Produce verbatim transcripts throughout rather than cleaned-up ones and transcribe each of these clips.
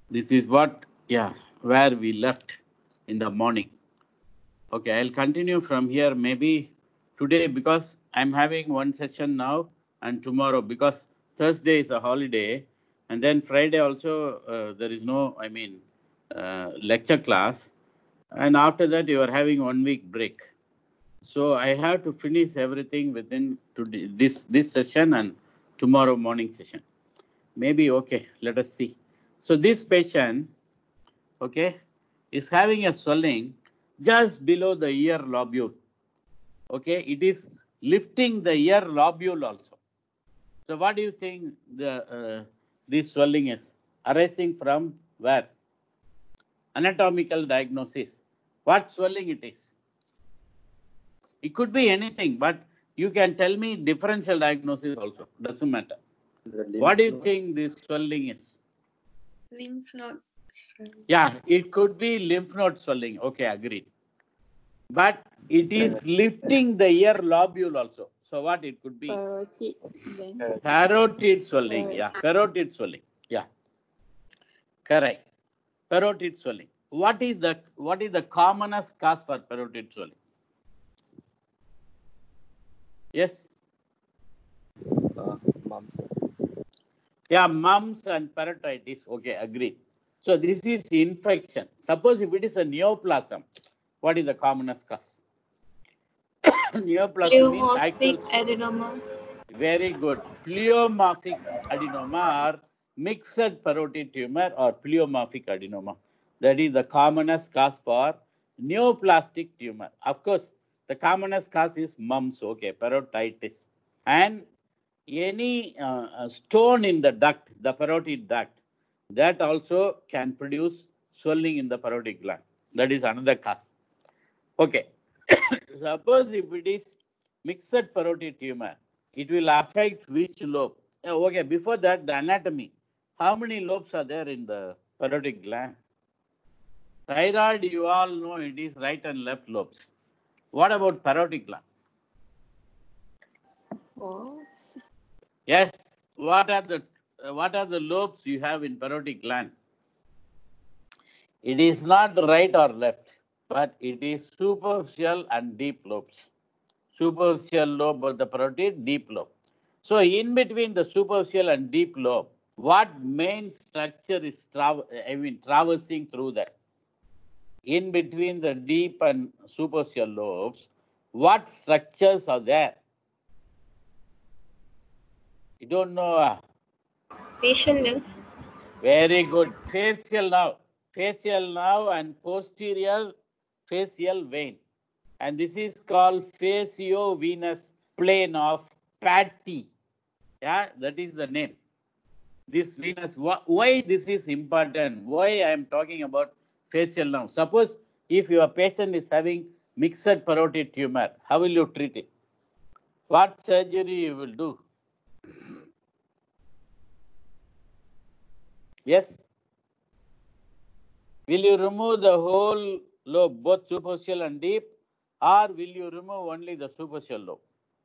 This is what, yeah, where we left in the morning. Okay, I'll continue from here maybe today because I'm having one session now and tomorrow because Thursday is a holiday and then Friday also uh, there is no, I mean, uh, lecture class. And after that, you are having one week break. So I have to finish everything within today, this this session and tomorrow morning session. Maybe okay. Let us see. So this patient, okay, is having a swelling just below the ear lobule. Okay, it is lifting the ear lobule also. So what do you think the uh, this swelling is arising from where? Anatomical diagnosis. What swelling it is? It could be anything, but you can tell me differential diagnosis also. Doesn't matter. What do you node. think this swelling is? Lymph node. Yeah, it could be lymph node swelling. Okay, agreed. But it is lifting the ear lobule also. So what it could be? Parotid. Then. Parotid swelling. Yeah, parotid swelling. Yeah, correct. Parotid swelling. What is the what is the commonest cause for parotid swelling? Yes. Uh, mumps. Yeah, mumps and parotitis. Okay, agreed. So this is infection. Suppose if it is a neoplasm, what is the commonest cause? Neoplasm means actual. Adenoma. Very good. Pleomorphic adenoma or mixed parotid tumor or pleomorphic adenoma. That is the commonest cause for neoplastic tumor. Of course, the commonest cause is mumps. Okay, parotitis. And any uh, stone in the duct, the parotid duct, that also can produce swelling in the parotid gland. That is another cause. Okay. Suppose if it is mixed parotid tumor, it will affect which lobe? Okay, before that, the anatomy. How many lobes are there in the parotid gland? Thyroid, you all know it is right and left lobes. What about parotid gland? Oh. Yes. What are the what are the lobes you have in parotid gland? It is not right or left, but it is superficial and deep lobes. Superficial lobe of the parotid, deep lobe. So in between the superficial and deep lobe, what main structure is tra- I mean traversing through that? In between the deep and superficial lobes, what structures are there? You don't know. Uh, Facial lymph. Very good. Facial nerve. Facial nerve and posterior facial vein. And this is called faciovenous plane of Patty. Yeah, that is the name. This venous, why this is important? Why I am talking about facial nerve? Suppose if your patient is having mixed parotid tumor, how will you treat it? What surgery you will do? Yes? Will you remove the whole lobe, both superficial and deep, or will you remove only the superficial lobe?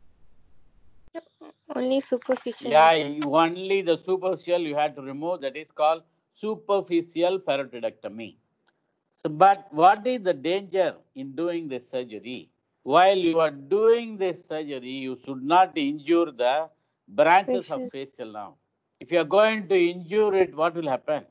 Only superficial. Yeah, only the superficial you have to remove. That is called superficial parotidectomy. So, but what is the danger in doing this surgery? While you are doing this surgery, you should not injure the branches Facial. of facial nerve. If you are going to injure it, what will happen?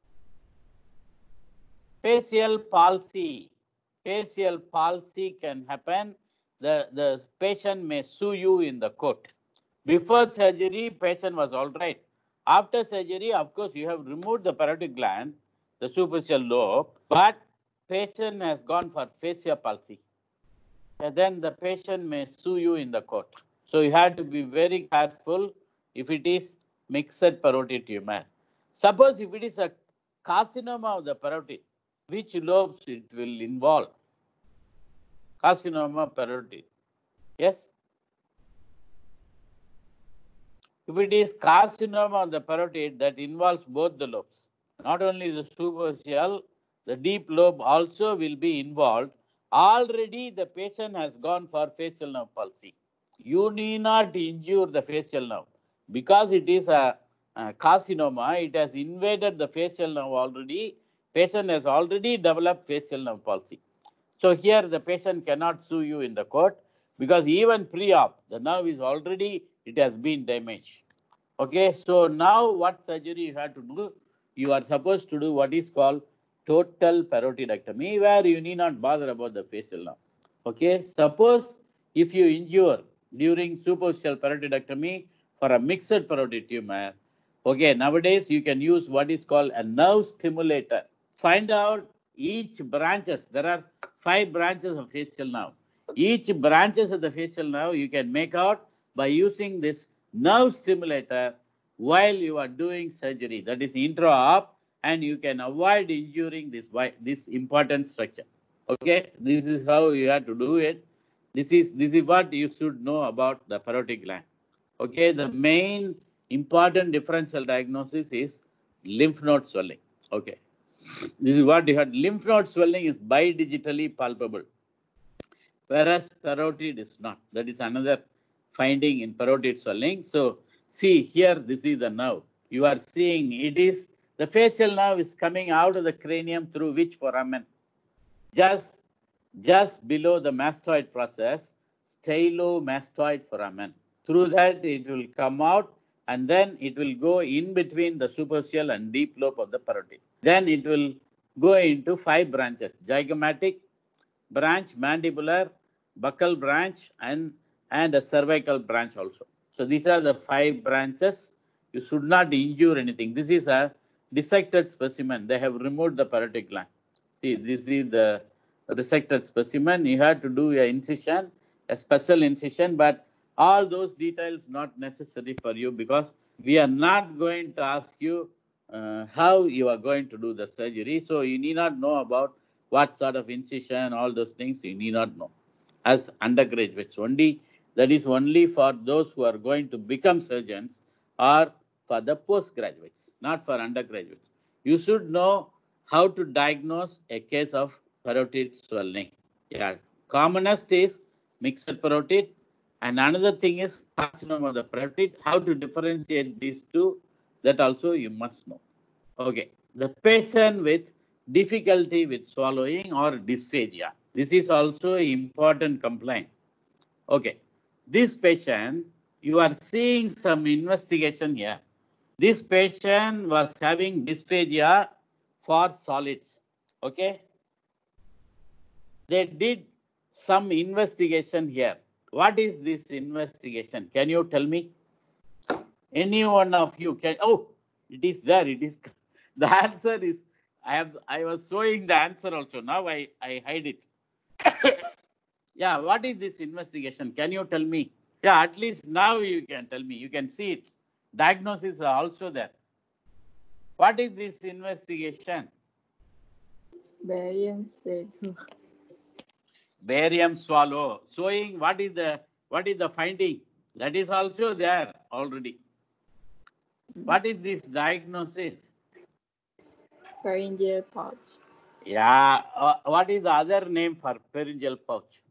Facial palsy. Facial palsy can happen. The, the patient may sue you in the court. Before surgery, patient was all right. After surgery, of course, you have removed the parotid gland, the superficial lobe, but patient has gone for facial palsy. And then the patient may sue you in the court. So you have to be very careful if it is mixed parotid tumor. Suppose if it is a carcinoma of the parotid, which lobes it will involve? Carcinoma parotid. Yes? If it is carcinoma of the parotid, that involves both the lobes. Not only the superficial, the deep lobe also will be involved. Already the patient has gone for facial nerve palsy. You need not injure the facial nerve because it is a uh, carcinoma, it has invaded the facial nerve already. Patient has already developed facial nerve palsy. So here the patient cannot sue you in the court because even pre-op, the nerve is already, it has been damaged. Okay, so now what surgery you have to do? You are supposed to do what is called total parotidectomy, where you need not bother about the facial nerve. Okay, suppose if you injure during superficial parotidectomy for a mixed parotid tumor, okay, nowadays you can use what is called a nerve stimulator. Find out each branches. There are five branches of facial nerve. Each branches of the facial nerve you can make out by using this nerve stimulator while you are doing surgery. That is intra-op, and you can avoid injuring this this important structure. Okay, this is how you have to do it. This is this is what you should know about the parotid gland. Okay, the main important differential diagnosis is lymph node swelling. Okay, this is what you had. Lymph node swelling is bidigitally palpable, whereas parotid is not. That is another finding in parotid swelling. So see here, this is the nerve. You are seeing it is the facial nerve is coming out of the cranium through which foramen? Just, just below the mastoid process, stylomastoid foramen. Through that it will come out and then it will go in between the superficial and deep lobe of the parotid. Then it will go into five branches: zygomatic branch, mandibular, buccal branch, and, and a cervical branch also. So these are the five branches. You should not injure anything. This is a dissected specimen. They have removed the parotid gland. See, this is the resected specimen. You have to do an incision, a special incision, but all those details not necessary for you because we are not going to ask you uh, how you are going to do the surgery. So you need not know about what sort of incision, all those things you need not know as undergraduates. Only that is only for those who are going to become surgeons or for the postgraduates, not for undergraduates. You should know how to diagnose a case of parotid swelling. Yeah, commonest is mixed parotid, and another thing is carcinoma of the parotid. How to differentiate these two, that also you must know. Okay, the patient with difficulty with swallowing or dysphagia. This is also an important complaint. Okay, this patient, you are seeing some investigation here. This patient was having dysphagia for solids. Okay, they did some investigation here. What is this investigation? Can you tell me? Any one of you can? Oh, it is there. It is. The answer is. I have. I was showing the answer also. Now I I hide it. Yeah. What is this investigation? Can you tell me? Yeah. At least now you can tell me. You can see it. Diagnosis are also there. What is this investigation? Barium swallow. Barium swallow. Showing what is the what is the finding? That is also there already. What is this diagnosis? Pharyngeal pouch. Yeah. Uh, what is the other name for pharyngeal pouch?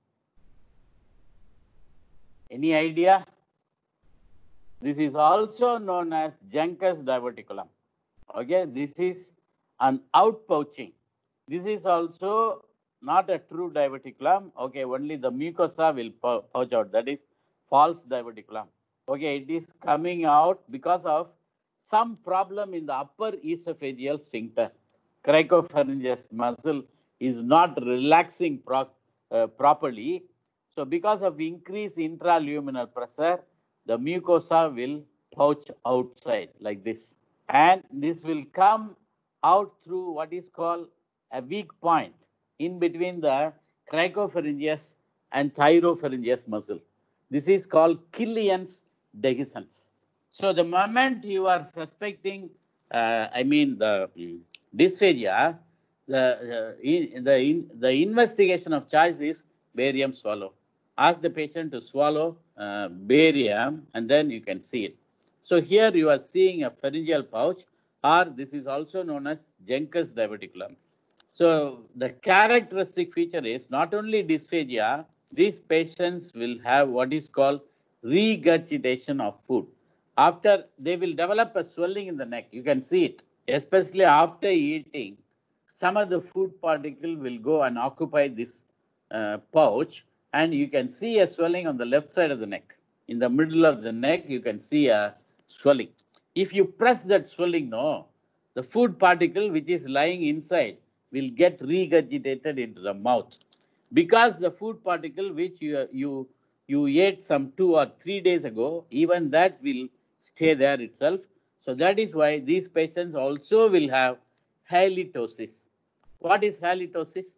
Any idea? This is also known as juncus diverticulum. Okay, this is an outpouching. This is also not a true diverticulum. Okay, only the mucosa will pouch out. That is false diverticulum. Okay, it is coming out because of some problem in the upper esophageal sphincter. Cricopharyngeus muscle is not relaxing pro uh, properly. So because of increased intraluminal pressure, the mucosa will pouch outside like this. And this will come out through what is called a weak point in between the cricopharyngeus and thyropharyngeus muscle. This is called Killian's dehiscence. So the moment you are suspecting, uh, I mean the um, dysphagia, the uh, in, the in, the investigation of choice is barium swallow. Ask the patient to swallow uh, barium, and then you can see it. So here you are seeing a pharyngeal pouch, or this is also known as juncus diverticulum. So the characteristic feature is not only dysphagia, these patients will have what is called regurgitation of food. After, they will develop a swelling in the neck. You can see it, especially after eating. Some of the food particle will go and occupy this uh, pouch, and you can see a swelling on the left side of the neck. In the middle of the neck, you can see a swelling. If you press that swelling, no, the food particle which is lying inside will get regurgitated into the mouth, because the food particle which you you you ate some two or three days ago, even that will stay there itself. So that is why these patients also will have halitosis. What is halitosis?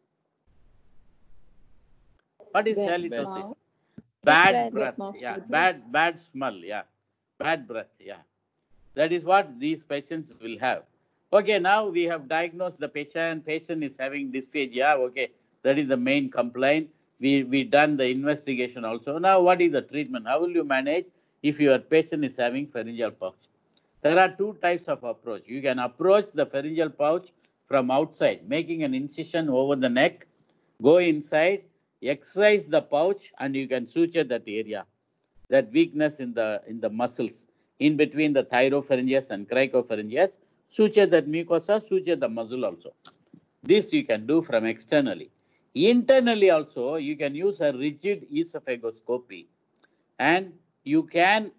What is Bad halitosis? mouth. Bad Bad breath. mouth Yeah, odor. bad bad smell. Yeah, bad breath. Yeah, that is what these patients will have. Okay, now we have diagnosed the patient. Patient is having dysphagia. Okay, that is the main complaint. We we done the investigation also. Now, what is the treatment? How will you manage if your patient is having pharyngeal pouch? There are two types of approach. You can approach the pharyngeal pouch from outside, making an incision over the neck, go inside, excise the pouch, and you can suture that area, that weakness in the in the muscles in between the thyropharyngeus and cricopharyngeus. Suture that mucosa, suture the muscle also. This you can do from externally. Internally also, you can use a rigid esophagoscopy, and you can,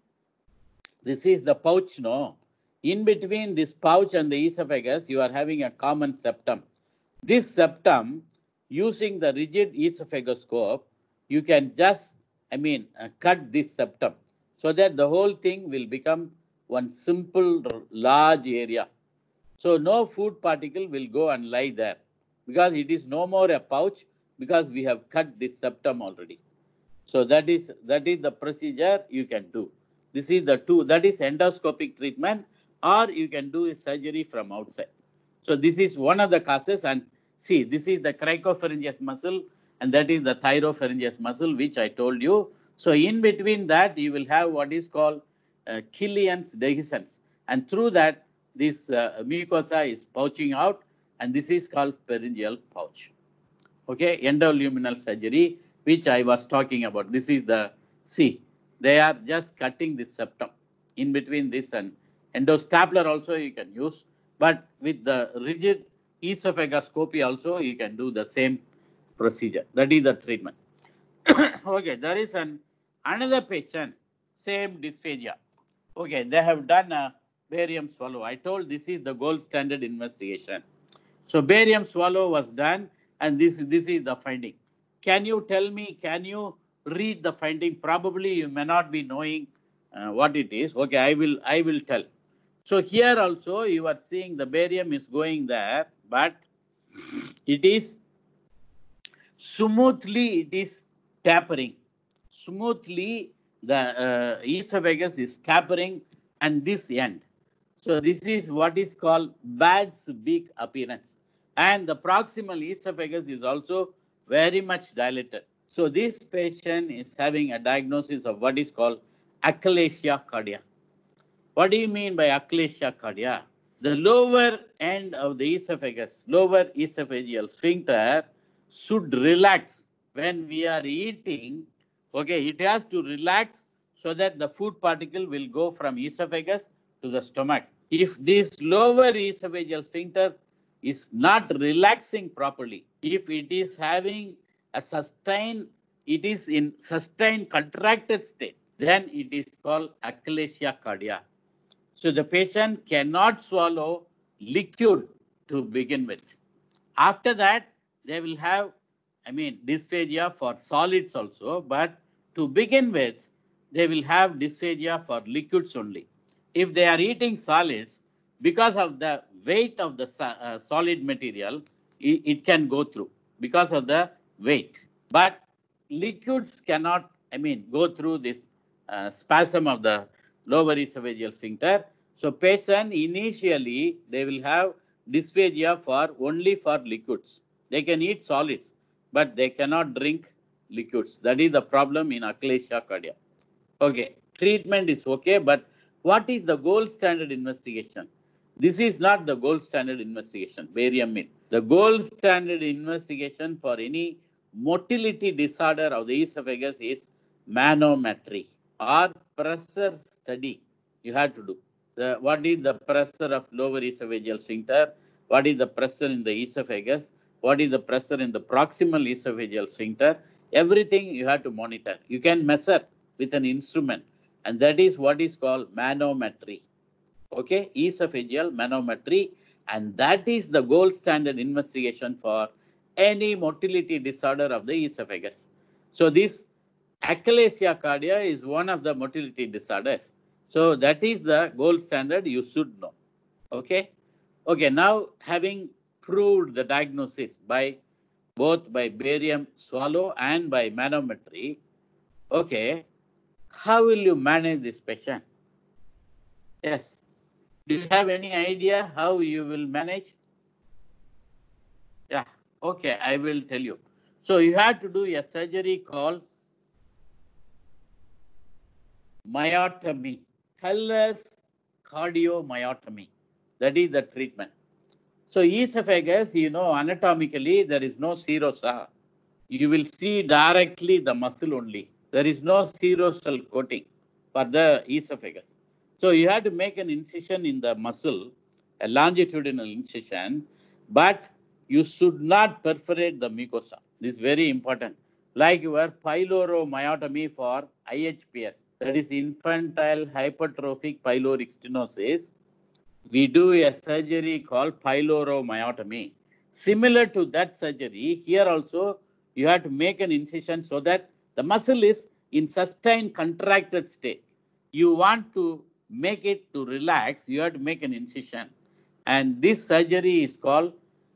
this is the pouch, no? In between this pouch and the esophagus, you are having a common septum. This septum, using the rigid esophagoscope, you can just, I mean, uh, cut this septum so that the whole thing will become one simple large area. So no food particle will go and lie there, because it is no more a pouch, because we have cut this septum already. So that is that is the procedure you can do. This is the two, that is endoscopic treatment, or you can do surgery from outside. So this is one of the causes, and see, this is the cricopharyngeus muscle, and that is the thyropharyngeus muscle, which I told you. So in between that, you will have what is called uh, Killian's dehiscence, and through that, this uh, mucosa is pouching out, and this is called pharyngeal pouch. Okay, endoluminal surgery, which I was talking about. This is the, see, they are just cutting this septum in between this, and endostapler also you can use, but with the rigid esophagoscopy also you can do the same procedure. That is the treatment. Okay, there is an another patient, same dysphagia. Okay, they have done a barium swallow. I told this is the gold standard investigation. So barium swallow was done, and this, this is the finding. Can you tell me, can you read the finding? Probably you may not be knowing uh, what it is. Okay, I will, I will tell. So here also you are seeing the barium is going there, but it is smoothly, it is tapering. Smoothly, the uh, esophagus is tapering, and this end. So this is what is called Bad's beak appearance. And the proximal esophagus is also very much dilated. So this patient is having a diagnosis of what is called achalasia cardia. What do you mean by achalasia cardia? The lower end of the esophagus, lower esophageal sphincter, should relax when we are eating. Okay, it has to relax so that the food particle will go from esophagus to the stomach. If this lower esophageal sphincter is not relaxing properly, if it is having a sustained, it is in sustained contracted state, then it is called achalasia cardia. So the patient cannot swallow liquid to begin with. After that, they will have, I mean, dysphagia for solids also, but to begin with, they will have dysphagia for liquids only. If they are eating solids, because of the weight of the uh, solid material, it, it can go through because of the weight. But liquids cannot, I mean, go through this uh, spasm of the lower esophageal sphincter. So patient initially, they will have dysphagia for only for liquids. They can eat solids, but they cannot drink liquids. That is the problem in achalasia cardia. Okay, treatment is okay, but what is the gold standard investigation? This is not the gold standard investigation, barium mean. The gold standard investigation for any motility disorder of the esophagus is manometry or pressure study. you have to do. The, what is the pressure of lower esophageal sphincter? What is the pressure in the esophagus? What is the pressure in the proximal esophageal sphincter? Everything you have to monitor. You can measure with an instrument, and that is what is called manometry. Okay, esophageal manometry, and that is the gold standard investigation for any motility disorder of the esophagus. So this achalasia cardia is one of the motility disorders. So that is the gold standard you should know. Okay. Okay. Now having proved the diagnosis by both by barium swallow and by manometry, okay, how will you manage this patient? Yes. Do you have any idea how you will manage? Yeah. Okay. I will tell you. So you have to do a surgery called myotomy, Heller's cardiomyotomy. That is the treatment. So esophagus, you know, anatomically, there is no serosa. You will see directly the muscle only. There is no serosal coating for the esophagus. So you have to make an incision in the muscle, a longitudinal incision, but you should not perforate the mucosa. This is very important. Like your pyloromyotomy for I H P S, that is infantile hypertrophic pyloric stenosis. We do a surgery called pyloromyotomy. Similar to that surgery, here also you have to make an incision so that the muscle is in sustained contracted state. You want to make it to relax, you have to make an incision. And this surgery is called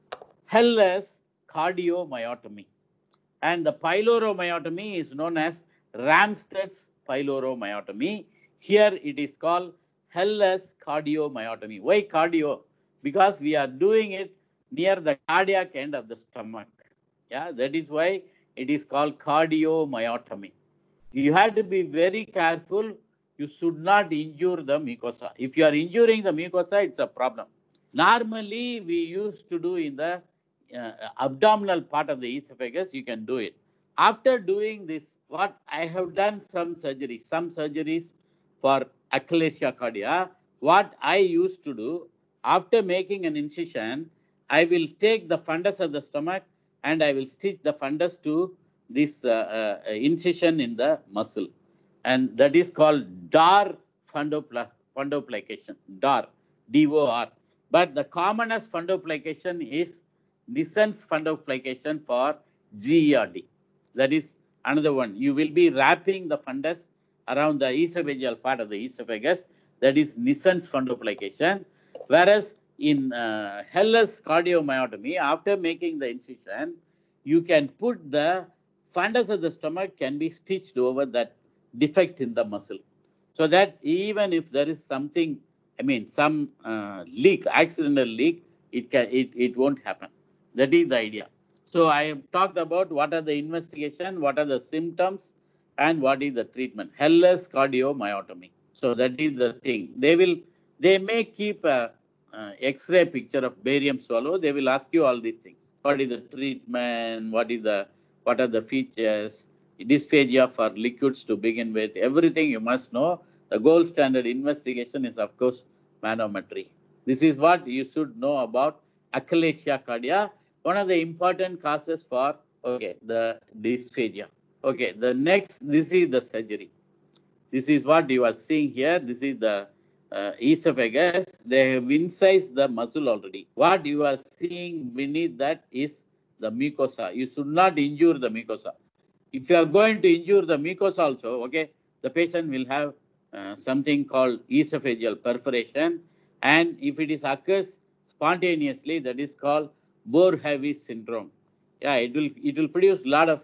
Heller's cardiomyotomy. And the pyloromyotomy is known as Ramsted's pyloromyotomy. Here it is called Heller's cardiomyotomy. Why cardio? Because we are doing it near the cardiac end of the stomach. Yeah, that is why it is called cardiomyotomy. You have to be very careful. You should not injure the mucosa. If you are injuring the mucosa, it's a problem. Normally, we used to do in the uh, abdominal part of the esophagus, you can do it. After doing this, what I have done some surgeries, some surgeries for achalasia cardia. What I used to do, after making an incision, I will take the fundus of the stomach and I will stitch the fundus to this uh, uh, incision in the muscle. And that is called D O R fundoplication, D O R, D O R. But the commonest fundoplication is Nissen's fundoplication for G E R D. That is another one. You will be wrapping the fundus around the esophageal part of the esophagus. That is Nissen's fundoplication. Whereas in uh, Heller's cardiomyotomy, after making the incision, you can put the fundus of the stomach can be stitched over that defect in the muscle. So that even if there is something, I mean, some uh, leak, accidental leak, it can, it, it won't happen. That is the idea. So I have talked about what are the investigation, what are the symptoms, and what is the treatment. Heller's cardiomyotomy. So that is the thing. They will, they may keep a uh, X-ray picture of barium swallow. They will ask you all these things. What is the treatment? What is the, what are the features? Dysphagia for liquids to begin with. Everything you must know. The gold standard investigation is, of course, manometry. This is what you should know about achalasia cardia. One of the important causes for, okay, the dysphagia. Okay, the next, this is the surgery. This is what you are seeing here. This is the uh, esophagus. They have incised the muscle already. What you are seeing beneath that is the mucosa. You should not injure the mucosa. If you are going to injure the mucosa also, okay, the patient will have uh, something called esophageal perforation. And if it is occurs spontaneously, that is called Bohr-Havis syndrome. Yeah, it will, it will produce a lot of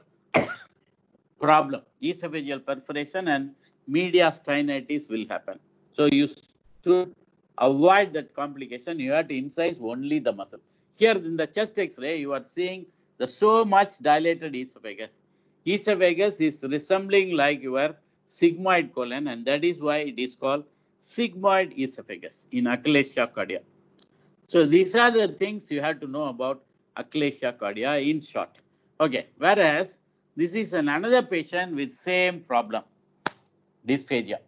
problem. Esophageal perforation and mediastinitis will happen. So you should avoid that complication. You have to incise only the muscle. Here in the chest X-ray, you are seeing the so much dilated esophagus. Esophagus is resembling like your sigmoid colon, and that is why it is called sigmoid esophagus in achalasia cardia. So these are the things you have to know about achalasia cardia in short. Okay, whereas this is an another patient with same problem, dysphagia.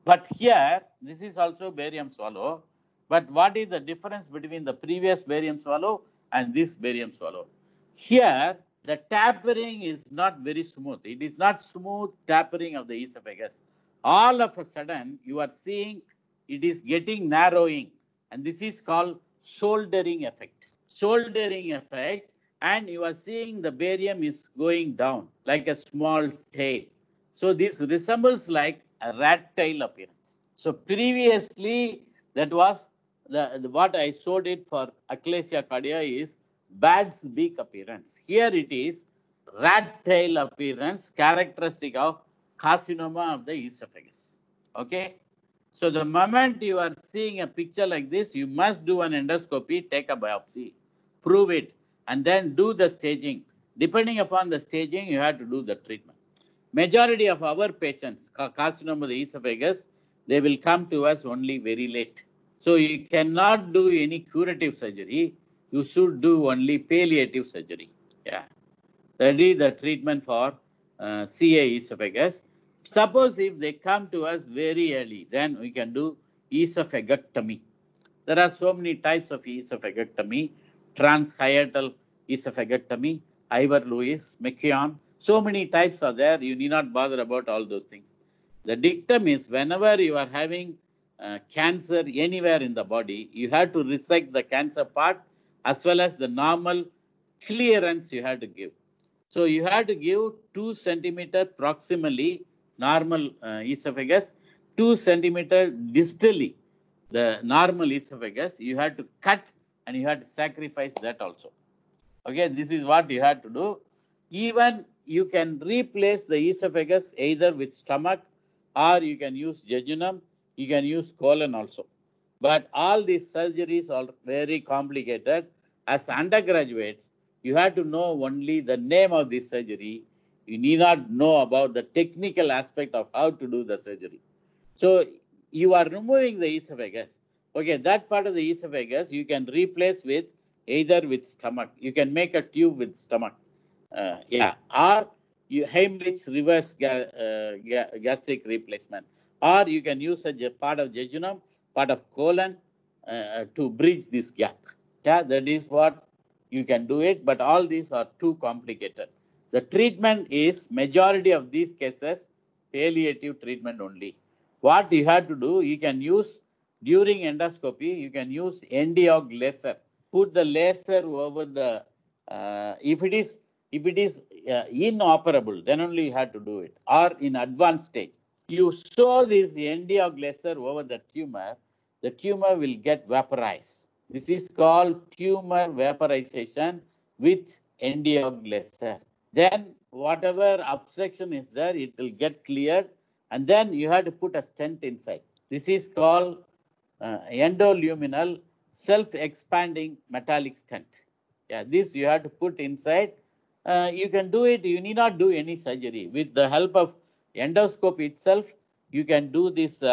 But here, this is also barium swallow. But what is the difference between the previous barium swallow and this barium swallow? Here, the tapering is not very smooth. It is not smooth tapering of the esophagus. All of a sudden, you are seeing it is getting narrowing. And this is called soldering effect. Soldering effect. And you are seeing the barium is going down like a small tail. So this resembles like a rat tail appearance. So previously, that was the, the what I showed it for Achalasia cardia is bat's beak appearance. Here it is rat tail appearance, characteristic of carcinoma of the esophagus. Okay. So the moment you are seeing a picture like this, you must do an endoscopy, take a biopsy, prove it, and then do the staging. Depending upon the staging, you have to do the treatment. Majority of our patients, carcinoma of the esophagus, they will come to us only very late. So you cannot do any curative surgery. You should do only palliative surgery. Yeah, that is the treatment for uh, C A esophagus. Suppose if they come to us very early, then we can do esophagectomy. There are so many types of esophagectomy: transhiatal esophagectomy, Ivor-Lewis, McKeown. So many types are there. You need not bother about all those things. The dictum is whenever you are having uh, cancer anywhere in the body, you have to resect the cancer part as well as the normal clearance you have to give. So you have to give two centimeter proximally normal uh, esophagus, two centimeter distally the normal esophagus. You have to cut and you have to sacrifice that also. Okay, this is what you have to do. Even you can replace the esophagus either with stomach or you can use jejunum, you can use colon also. But all these surgeries are very complicated. As undergraduates, you have to know only the name of the surgery. You need not know about the technical aspect of how to do the surgery. So you are removing the esophagus. Okay, that part of the esophagus you can replace with either with stomach. You can make a tube with stomach. Uh, yeah, or you Heimlich reverse ga, uh, ga, gastric replacement, or you can use a part of jejunum, part of colon uh, to bridge this gap. Yeah, that is what you can do it, but all these are too complicated. The treatment is majority of these cases palliative treatment only. What you have to do, you can use during endoscopy, you can use Endiog laser. Put the laser over the, uh, if it is if it is uh, inoperable, then only you have to do it, or in advanced stage. You show this Endiog laser over the tumor, the tumor will get vaporized. This is called tumor vaporization with Endiog laser. Then whatever obstruction is there, it will get cleared, and then you have to put a stent inside. This is called uh, endoluminal self-expanding metallic stent. Yeah, this you have to put inside. Uh, you can do it. You need not do any surgery. With the help of endoscope itself, you can do this uh,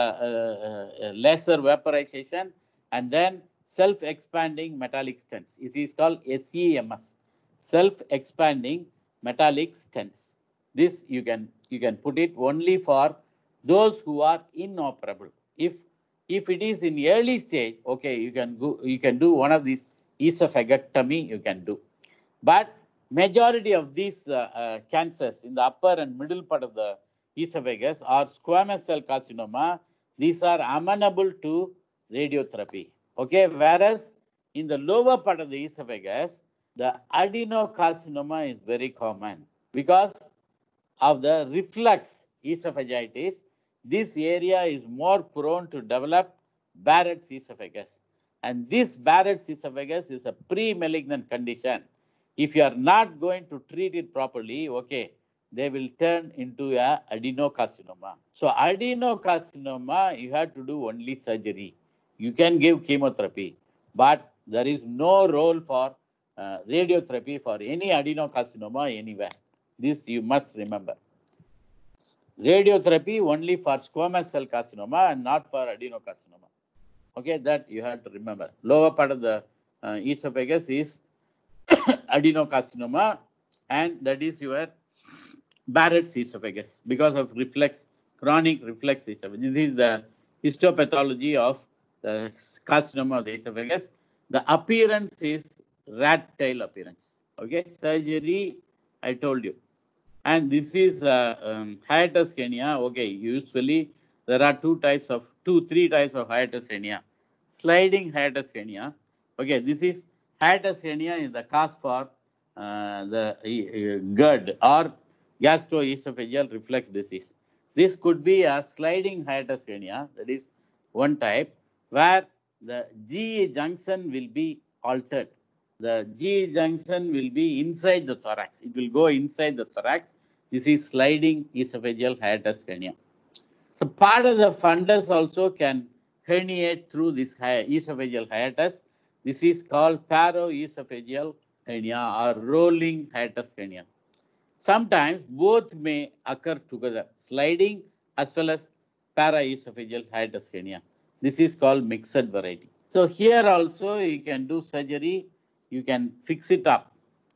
uh, uh, laser vaporization and then self-expanding metallic stents. It is called S E M S, self-expanding metallic stents. This you can you can put it only for those who are inoperable. If if it is in early stage, okay, you can go you can do one of these esophagectomy you can do. But majority of these uh, uh, cancers in the upper and middle part of the esophagus are squamous cell carcinoma. These are amenable to radiotherapy. Okay, whereas in the lower part of the esophagus, the adenocarcinoma is very common because of the reflux esophagitis. This area is more prone to develop Barrett's esophagus. And this Barrett's esophagus is a pre-malignant condition. If you are not going to treat it properly, okay, they will turn into a adenocarcinoma. So adenocarcinoma, you have to do only surgery. You can give chemotherapy, but there is no role for uh, radiotherapy for any adenocarcinoma anywhere. This you must remember. Radiotherapy only for squamous cell carcinoma and not for adenocarcinoma. Okay, that you have to remember. Lower part of the uh, esophagus is adenocarcinoma, and that is your Barrett's esophagus because of reflex chronic reflux esophagus. This is the histopathology of the carcinoma of the esophagus. The appearance is rat tail appearance. Okay, surgery, I told you. And this is uh, um, hiatus hernia. Okay, usually there are two types of, two, three types of hiatus hernia. Sliding hiatus hernia. Okay, this is hiatus hernia is the cause for uh, the uh, GERD or gastroesophageal reflux disease. This could be a sliding hiatus hernia, that is one type, where the G E junction will be altered. The G E junction will be inside the thorax. It will go inside the thorax. This is sliding esophageal hiatus hernia. So part of the fundus also can herniate through this esophageal hiatus. This is called paroesophageal hernia or rolling hiatus hernia. Sometimes both may occur together, sliding as well as paraesophageal hiatus hernia. This is called mixed variety. So here also you can do surgery. You can fix it up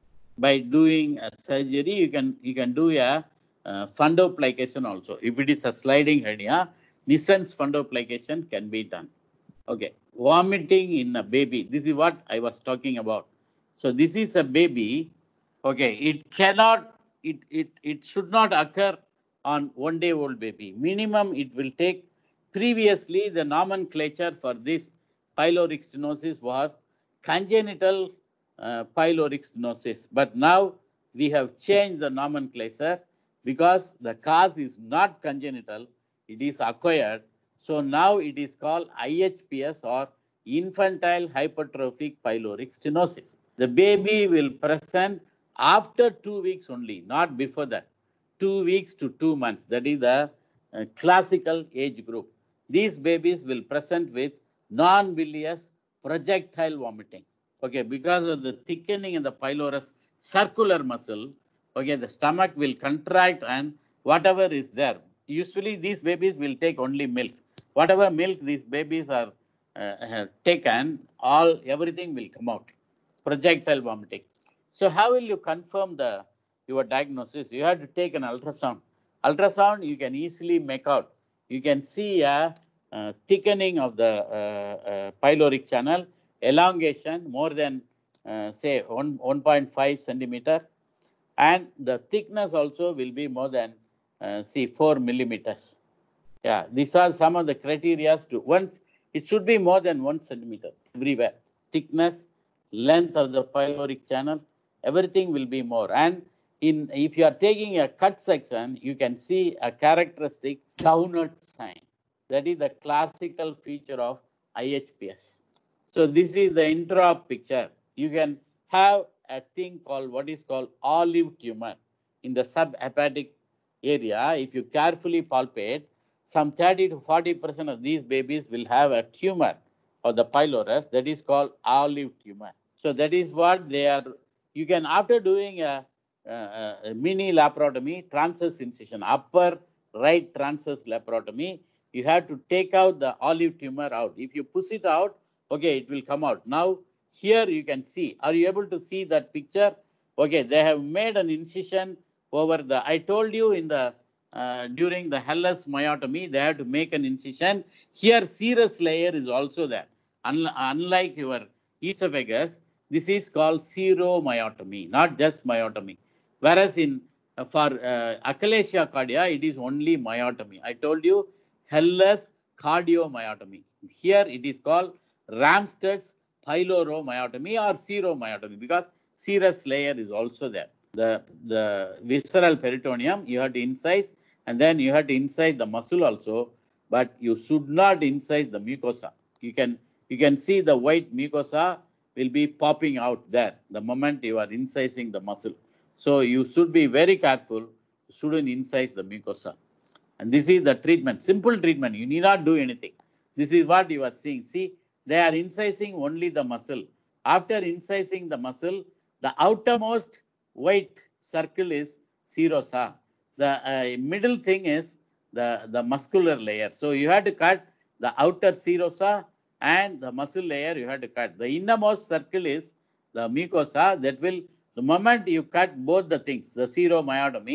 by doing a surgery. You can you can do a uh, fundoplication also. If it is a sliding hernia, Nissen's fundoplication can be done. Okay, vomiting in a baby. This is what I was talking about. So this is a baby. Okay, it cannot, it, it, it should not occur on one day old baby. Minimum it will take, previously the nomenclature for this pyloric stenosis was congenital uh, pyloric stenosis. But now we have changed the nomenclature because the cause is not congenital, it is acquired. So now it is called I H P S or infantile hypertrophic pyloric stenosis. The baby will present after two weeks only, not before that. Two weeks to two months. That is the uh, classical age group. These babies will present with non-bilious projectile vomiting. Okay, because of the thickening in the pylorus circular muscle, okay, the stomach will contract and whatever is there. Usually these babies will take only milk. Whatever milk these babies are uh, taken, all everything will come out. Projectile vomiting. So how will you confirm the your diagnosis? You have to take an ultrasound. Ultrasound you can easily make out. You can see a uh, thickening of the uh, uh, pyloric channel, elongation more than uh, say one, 1.5 centimeter, and the thickness also will be more than uh, see four millimeters. Yeah, these are some of the criteria to once it should be more than one centimeter everywhere. Thickness, length of the pyloric channel, everything will be more. And in if you are taking a cut section, you can see a characteristic downward sign. That is the classical feature of I H P S. So this is the intra picture. You can have a thing called what is called olive tumor in the subhepatic area. If you carefully palpate, some thirty to forty percent of these babies will have a tumor of the pylorus that is called olive tumor. So that is what they are. You can, after doing a, a, a mini laparotomy, transverse incision, upper right transverse laparotomy, you have to take out the olive tumor out. If you push it out, okay, it will come out. Now here you can see. Are you able to see that picture? Okay, they have made an incision over the. I told you in the uh, during the Hellas myotomy, they have to make an incision. Here, serous layer is also there. Un unlike your esophagus, this is called seromyotomy, not just myotomy. Whereas in uh, for uh, achalasia cardia, it is only myotomy. I told you Hellas cardiomyotomy. Here it is called Ramsted's pyloromyotomy or seromyotomy because serous layer is also there. The, the visceral peritoneum, you have to incise, and then you have to incise the muscle also, but you should not incise the mucosa. You can, you can see the white mucosa will be popping out there the moment you are incising the muscle. So you should be very careful, you shouldn't incise the mucosa. And this is the treatment, simple treatment. You need not do anything. This is what you are seeing. See, they are incising only the muscle. After incising the muscle, the outermost white circle is serosa. The uh, middle thing is the, the muscular layer. So you have to cut the outer serosa and the muscle layer you have to cut. The innermost circle is the mucosa that will, the moment you cut both the things, the seromyotomy,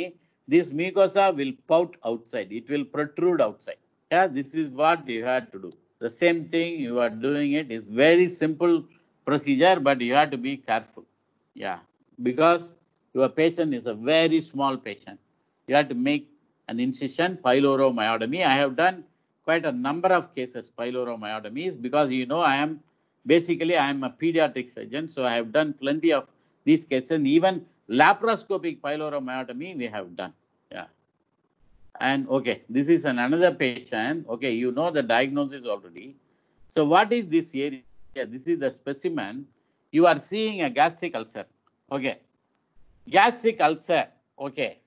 this mucosa will pout outside. It will protrude outside. Yeah, this is what you had to do. The same thing you are doing it is very simple procedure, but you have to be careful. Yeah, because your patient is a very small patient. You have to make an incision, pyloromyotomy. I have done quite a number of cases, pyloromyotomies, because you know I am basically I am a pediatric surgeon, so I have done plenty of these cases. Even laparoscopic pyloromyotomy we have done. Yeah. And okay, this is an another patient. Okay, you know the diagnosis already. So what is this area? This is the specimen. You are seeing a gastric ulcer. Okay, gastric ulcer. Okay.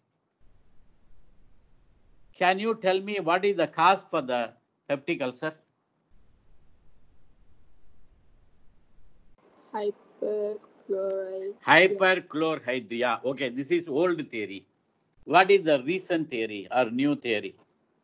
Can you tell me what is the cause for the peptic ulcer? Hyperchloride. Hyperchlorhydria. Okay, this is old theory. What is the recent theory or new theory?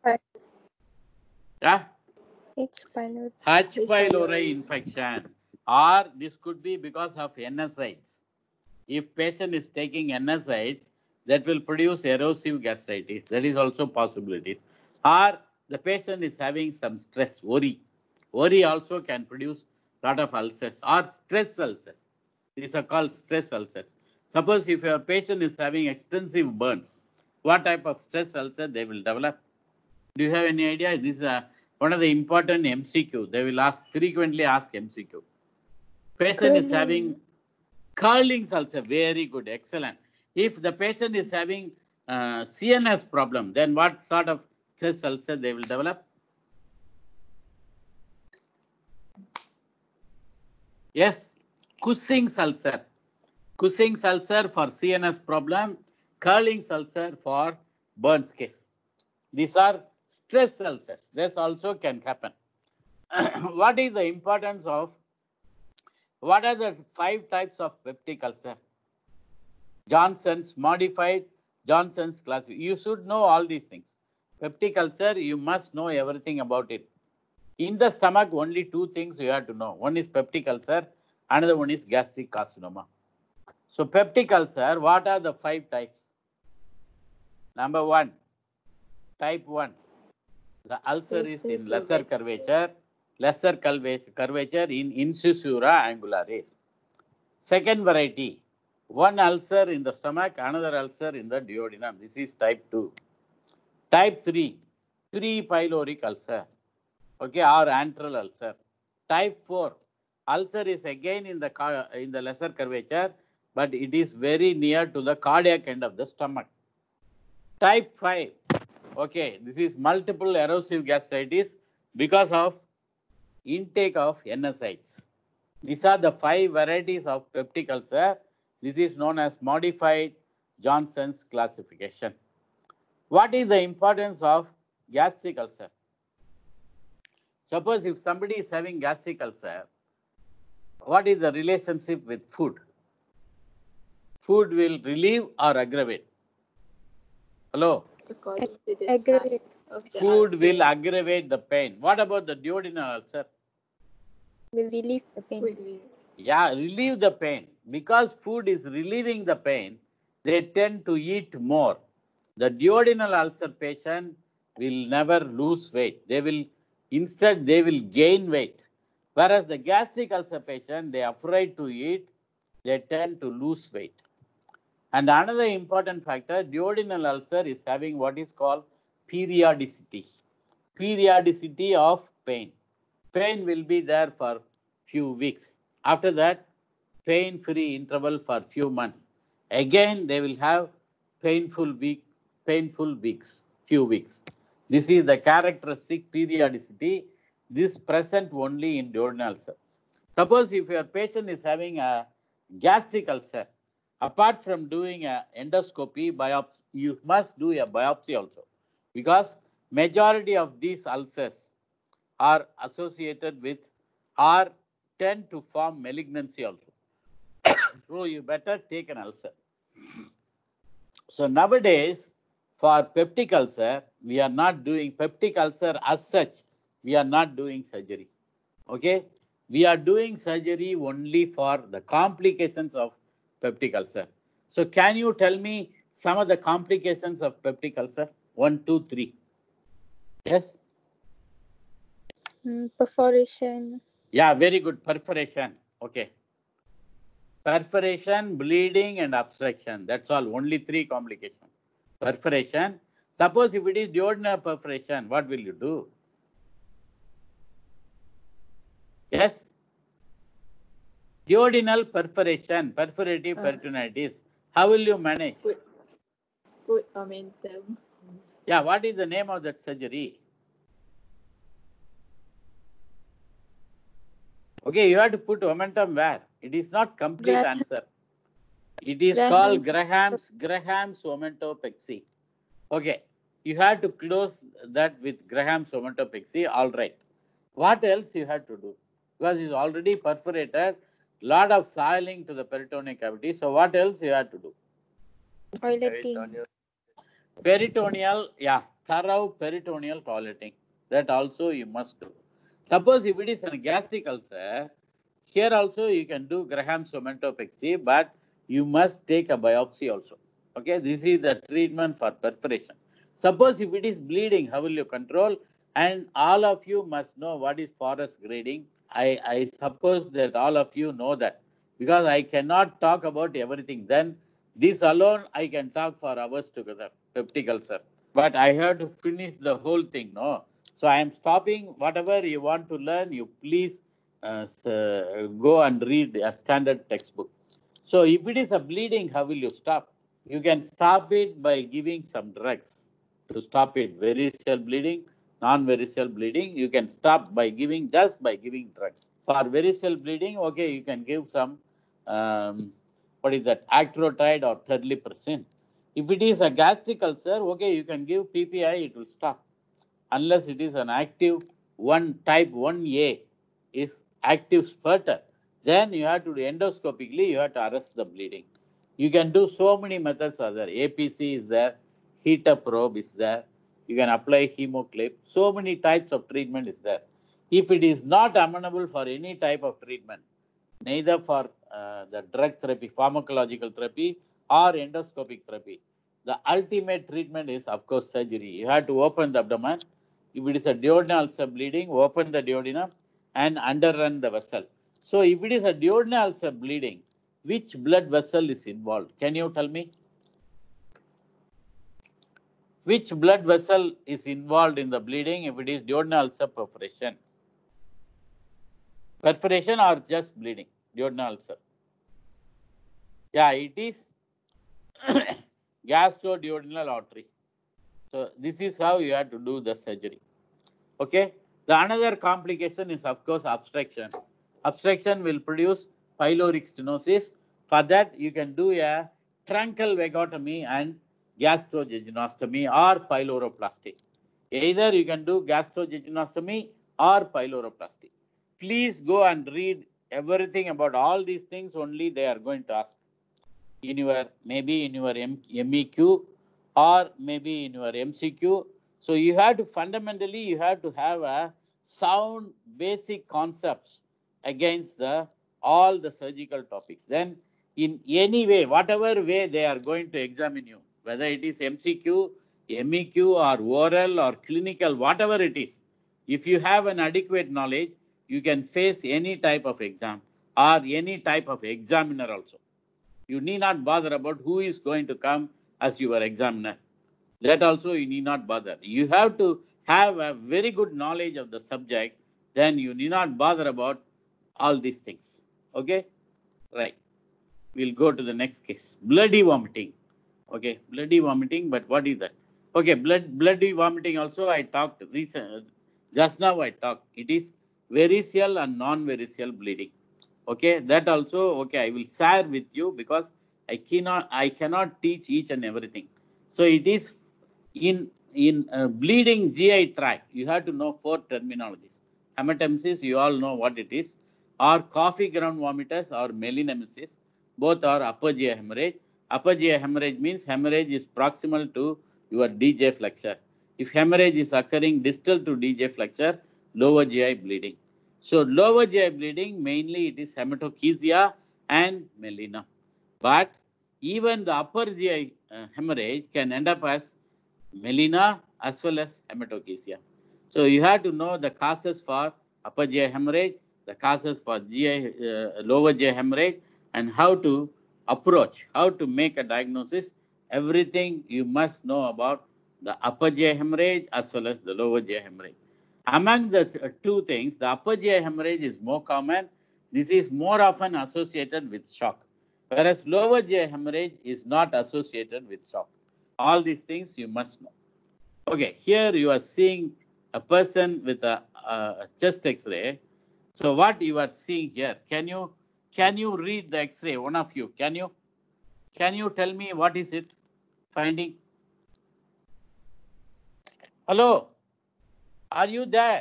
Yeah? H. pylori. H. pylori infection, or this could be because of N S A I D S. If patient is taking N S A I D S, that will produce erosive gastritis. That is also possibilities. Or the patient is having some stress, worry. Worry also can produce lot of ulcers or stress ulcers. These are called stress ulcers. Suppose if your patient is having extensive burns, what type of stress ulcer they will develop? Do you have any idea? This is a, one of the important M C Q. They will ask frequently ask M C Q. Patient curling. is having curling ulcer. Very good, excellent. If the patient is having uh, C N S problem, then what sort of stress ulcer they will develop? Yes, Cushing's ulcer. Cushing's ulcer for C N S problem, curling ulcer for burns case. These are stress ulcers. This also can happen. What is the importance of, what are the five types of peptic ulcer? Johnson's modified, Johnson's classification. You should know all these things. Peptic ulcer, you must know everything about it. In the stomach, only two things you have to know. One is peptic ulcer, another one is gastric carcinoma. So peptic ulcer, what are the five types? Number one, type one. The ulcer is in lesser curvature, lesser curvature in incisura angularis. Second variety, one ulcer in the stomach, another ulcer in the duodenum. This is type two. Type three, pre-pyloric ulcer, okay, or antral ulcer. Type four, ulcer is again in the in the lesser curvature, but it is very near to the cardiac end of the stomach. Type five, okay, this is multiple erosive gastritis because of intake of N S A I D S. These are the five varieties of peptic ulcer. This is known as modified Johnson's classification. What is the importance of gastric ulcer? Suppose if somebody is having gastric ulcer, what is the relationship with food? Food will relieve or aggravate? Hello? Aggravate. Food will aggravate the pain. What about the duodenal ulcer? Will relieve the pain. Yeah, relieve the pain. Because food is relieving the pain, they tend to eat more. The duodenal ulcer patient will never lose weight. They will, instead, they will gain weight. Whereas the gastric ulcer patient, they are afraid to eat, they tend to lose weight. And another important factor, duodenal ulcer is having what is called periodicity. Periodicity of pain. Pain will be there for few weeks. After that, pain-free interval for few months. Again, they will have painful week, painful weeks, few weeks. This is the characteristic periodicity. This present only in duodenal ulcer. Suppose if your patient is having a gastric ulcer, apart from doing an endoscopy, biopsy, you must do a biopsy also, because majority of these ulcers are associated with or tend to form malignancy also. So you better take an ulcer. So nowadays, for peptic ulcer, we are not doing peptic ulcer as such. We are not doing surgery. Okay, we are doing surgery only for the complications of peptic ulcer. So can you tell me some of the complications of peptic ulcer? One, two, three. Yes? Mm, perforation. Yeah, very good. Perforation. Okay. Perforation, bleeding, and obstruction. That's all. Only three complications. Perforation. Suppose if it is duodenal perforation, what will you do? Yes? Duodenal perforation, perforative Uh. peritonitis. How will you manage? Put, put omentum. Yeah, what is the name of that surgery? Okay, you have to put omentum where? It is not complete Graham- answer. It is Graham's- called Graham's, Graham's omentopexy. Okay, you have to close that with Graham's omentopexy. All right. What else you have to do? Because it's already perforated, lot of soiling to the peritoneal cavity. So what else you have to do? Toileting. Peritoneal. Peritoneal, yeah, thorough peritoneal toileting. That also you must do. Suppose if it is a gastric ulcer, here also you can do Graham's omentopexy, but you must take a biopsy also. Okay, this is the treatment for perforation. Suppose if it is bleeding, how will you control? And all of you must know what is Forrest grading. I, I suppose that all of you know that, because I cannot talk about everything. Then this alone I can talk for hours together, peptic ulcer. But I have to finish the whole thing, no? So I am stopping. Whatever you want to learn, you please uh, go and read a standard textbook. So if it is a bleeding, how will you stop? You can stop it by giving some drugs to stop it. Varicose bleeding, non-varicose bleeding, you can stop by giving, just by giving drugs. For varicose bleeding, okay, you can give some, um, what is that, actrotide or terlipersin. If it is a gastric ulcer, okay, you can give P P I, it will stop. Unless it is an active one type one A is active spurter, then you have to do endoscopically, you have to arrest the bleeding. You can do so many methods are there. A P C is there, heater probe is there. You can apply hemoclip. So many types of treatment is there. If it is not amenable for any type of treatment, neither for uh, the drug therapy, pharmacological therapy, or endoscopic therapy, the ultimate treatment is, of course, surgery. You have to open the abdomen. If it is a duodenal ulcer bleeding, open the duodenum and underrun the vessel. So if it is a duodenal ulcer bleeding, which blood vessel is involved? Can you tell me? Which blood vessel is involved in the bleeding if it is duodenal ulcer perforation? Perforation or just bleeding? Duodenal ulcer. Yeah, it is gastroduodenal artery. So this is how you have to do the surgery. Okay. The another complication is, of course, obstruction. Obstruction will produce pyloric stenosis. For that, you can do a truncal vagotomy and gastrojejunostomy or pyloroplasty. Either you can do gastrojejunostomy or pyloroplasty. Please go and read everything about all these things. Only they are going to ask in your, maybe in your M E Q or maybe in your M C Q. So you have to fundamentally, you have to have a sound basic concepts against the all the surgical topics. Then in any way, whatever way they are going to examine you, whether it is M C Q, M E Q or oral or clinical, whatever it is, if you have an adequate knowledge, you can face any type of exam or any type of examiner also. You need not bother about who is going to come as your examiner. That also you need not bother. You have to have a very good knowledge of the subject. Then you need not bother about all these things. Okay? Right. We'll go to the next case. Bloody vomiting. Okay, bloody vomiting, but what is that? Okay, blood, bloody vomiting also I talked recent, just now I talked. It is varicose and non-varicose bleeding. Okay, that also, okay, I will share with you because I cannot, I cannot teach each and everything. So it is in, in uh, bleeding G I tract, you have to know four terminologies. Hematemesis, you all know what it is, or coffee ground vomitus or melinemesis, both are upper G I hemorrhage. Upper G I hemorrhage means hemorrhage is proximal to your D J flexure. If hemorrhage is occurring distal to D J flexure, lower G I bleeding. So lower G I bleeding, mainly it is hematochezia and melena. But even the upper G I uh, hemorrhage can end up as melena as well as hematochezia. So you have to know the causes for upper G I hemorrhage, the causes for G I, uh, lower G I hemorrhage, and how to approach, how to make a diagnosis. Everything you must know about the upper G I hemorrhage as well as the lower G I hemorrhage. Among the th- two things, the upper G I hemorrhage is more common. This is more often associated with shock, whereas lower G I hemorrhage is not associated with shock. All these things you must know. Okay, here you are seeing a person with a, a chest X-ray. So what you are seeing here, can you can you read the X-ray? One of you, can you can you tell me what is it finding? Hello, are you there?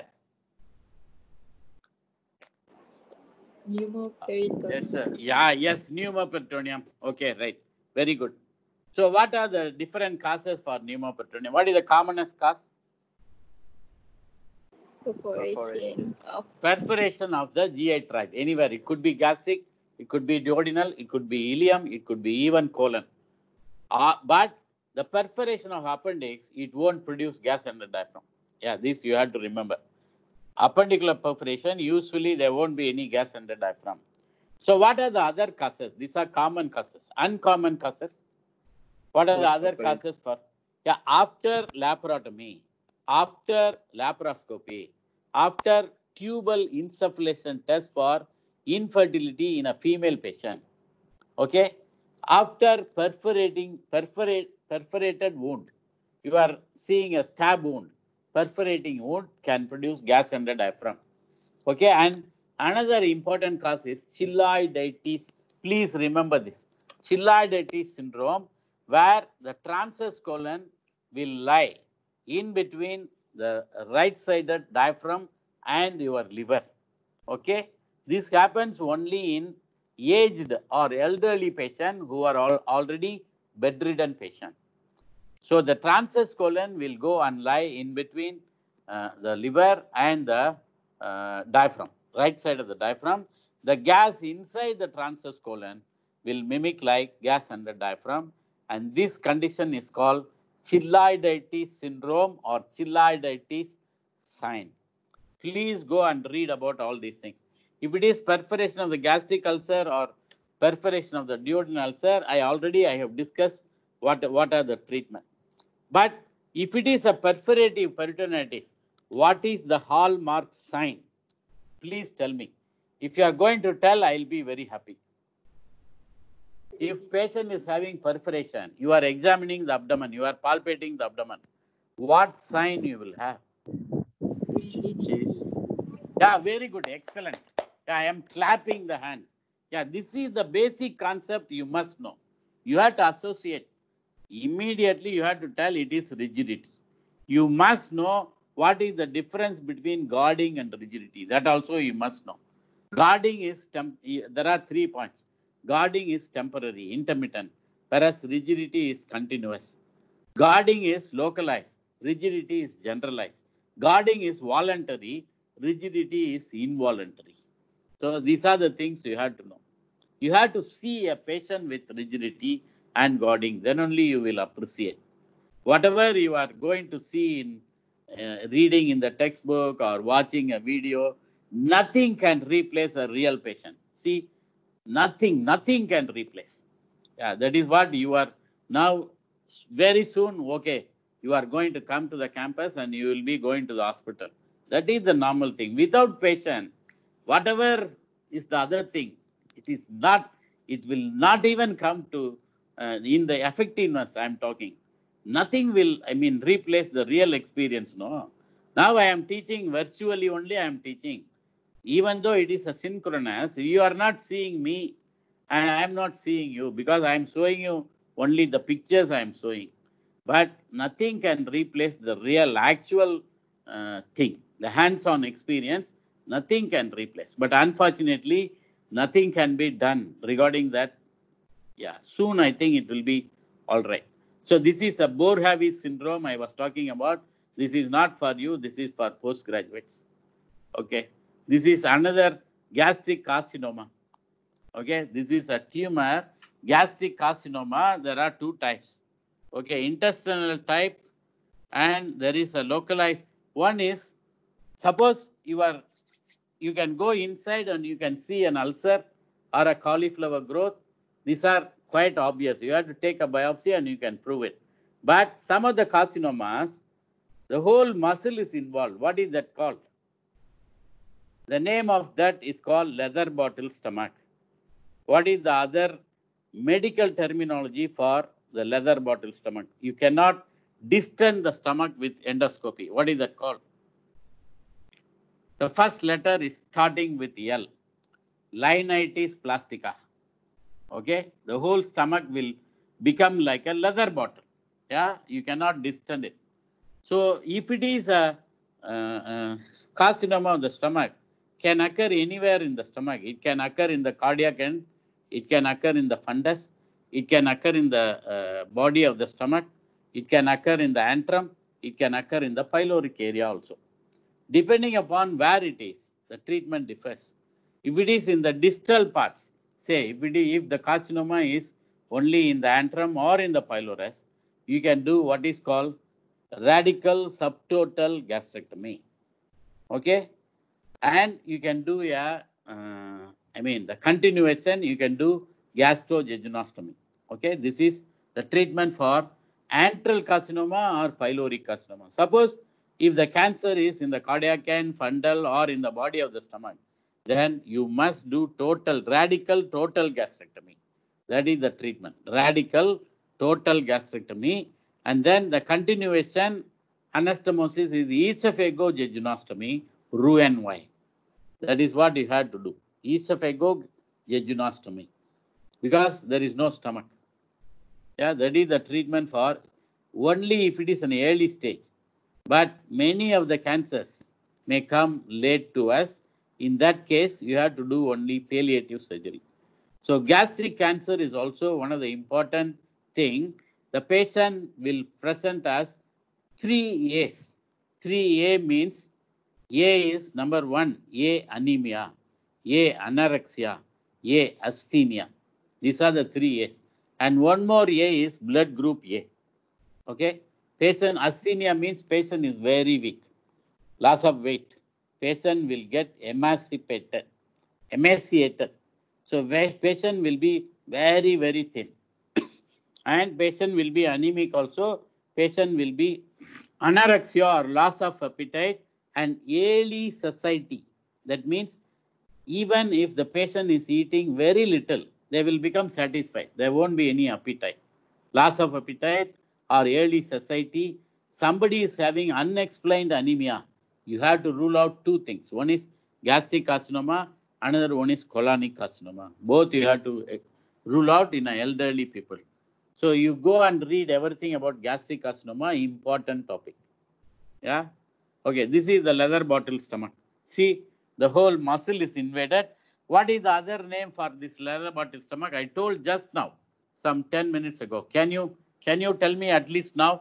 Pneumoperitoneum. Yes, sir. Yeah, yes, pneumoperitoneum. Okay, right. Very good. So what are the different causes for pneumoperitoneum? What is the commonest cause? Perforation of Perforation of the G I tract anywhere. It could be gastric, it could be duodenal, it could be ileum, it could be even colon. Uh, but the perforation of appendix, it won't produce gas under diaphragm. Yeah, this you have to remember. Appendicular perforation, usually there won't be any gas under diaphragm. So what are the other causes? These are common causes. Uncommon causes. What are the other causes for? Yeah, after laparotomy, after laparoscopy, after tubal insufflation test for infertility in a female patient. Okay, after perforating, perforate, perforated wound, you are seeing a stab wound. Perforating wound can produce gas under diaphragm. Okay, and another important cause is chilioiditis. Please remember this. Chilioiditis syndrome, where the transverse colon will lie in between the right-sided diaphragm and your liver. Okay, this happens only in aged or elderly patients who are all already bedridden patient. So the transverse colon will go and lie in between uh, the liver and the uh, diaphragm, right side of the diaphragm. The gas inside the transverse colon will mimic like gas under diaphragm, and this condition is called chilioiditis syndrome or chilioiditis sign. Please go and read about all these things. If it is perforation of the gastric ulcer or perforation of the duodenal ulcer, I already I have discussed what, what are the treatment. But if it is a perforative peritonitis, what is the hallmark sign? Please tell me. If you are going to tell, I will be very happy. If patient is having perforation, you are examining the abdomen, you are palpating the abdomen, what sign you will have? rigidity. Yeah, very good, excellent. Yeah, I am clapping the hand. Yeah, this is the basic concept you must know. You have to associate. Immediately you have to tell it is rigidity. You must know what is the difference between guarding and rigidity. That also you must know. Guarding is, temp there are three points. Guarding is temporary, intermittent, whereas rigidity is continuous. Guarding is localized, rigidity is generalized. Guarding is voluntary, rigidity is involuntary. So these are the things you have to know. You have to see a patient with rigidity and guarding, then only you will appreciate. Whatever you are going to see in uh, reading in the textbook or watching a video, nothing can replace a real patient. See, nothing, nothing can replace. Yeah, that is what you are now very soon. Okay, you are going to come to the campus and you will be going to the hospital. That is the normal thing. Without patient, whatever is the other thing, it is not, it will not even come to, uh, in the effectiveness I am talking. Nothing will, I mean, replace the real experience, no. Now I am teaching virtually only, I am teaching. Even though it is a synchronous, you are not seeing me and I am not seeing you because I am showing you only the pictures I am showing. But nothing can replace the real, actual uh, thing, the hands-on experience, nothing can replace. But unfortunately, nothing can be done regarding that. Yeah, soon I think it will be all right. So this is a Borhavi syndrome I was talking about. This is not for you, this is for postgraduates. Okay, this is another gastric carcinoma. Okay, this is a tumor, gastric carcinoma. There are two types. Okay, intestinal type, and there is a localized. One is, suppose you are, you can go inside and you can see an ulcer or a cauliflower growth. These are quite obvious. You have to take a biopsy and you can prove it. But some of the carcinomas, the whole muscle is involved. What is that called? The name of that is called leather bottle stomach. What is the other medical terminology for the leather bottle stomach? You cannot distend the stomach with endoscopy. What is that called? The first letter is starting with L. Linitis plastica. Okay, the whole stomach will become like a leather bottle. Yeah, you cannot distend it. So if it is a, uh, uh, carcinoma of the stomach, can occur anywhere in the stomach. It can occur in the cardiac end. It can occur in the fundus. It can occur in the uh, body of the stomach. It can occur in the antrum. It can occur in the pyloric area also. Depending upon where it is, the treatment differs. If it is in the distal parts, say if, it is, if the carcinoma is only in the antrum or in the pylorus, you can do what is called radical subtotal gastrectomy. Okay, and you can do a, uh, I mean the continuation, you can do gastrojejunostomy. Okay, this is the treatment for antral carcinoma or pyloric carcinoma. Suppose if the cancer is in the cardiac end, fundal, or in the body of the stomach, then you must do total, radical total gastrectomy. That is the treatment, radical total gastrectomy. And then the continuation anastomosis is esophagojejunostomy, Roux-en-Y. That is what you have to do, esophagojejunostomy, because there is no stomach. Yeah, that is the treatment for only if it is an early stage. But many of the cancers may come late to us. In that case, you have to do only palliative surgery. So gastric cancer is also one of the important thing. The patient will present as three A's. three A means A is number one, A anemia, A anorexia, A asthenia. These are the three A's. And one more A is blood group A. Okay. Patient asthenia means patient is very weak, loss of weight. Patient will get emaciated, emaciated. So patient will be very, very thin. And patient will be anemic also. Patient will be anorexia or loss of appetite and early satiety. That means even if the patient is eating very little, they will become satisfied. There won't be any appetite. Loss of appetite or early satiety. Somebody is having unexplained anemia. You have to rule out two things. One is gastric carcinoma, another one is colonic carcinoma. Both you have to rule out in elderly people. So you go and read everything about gastric carcinoma, important topic. Yeah. Okay, this is the leather bottle stomach. See, the whole muscle is invaded. What is the other name for this leather bottle stomach? I told just now, some ten minutes ago. Can you can you tell me at least now?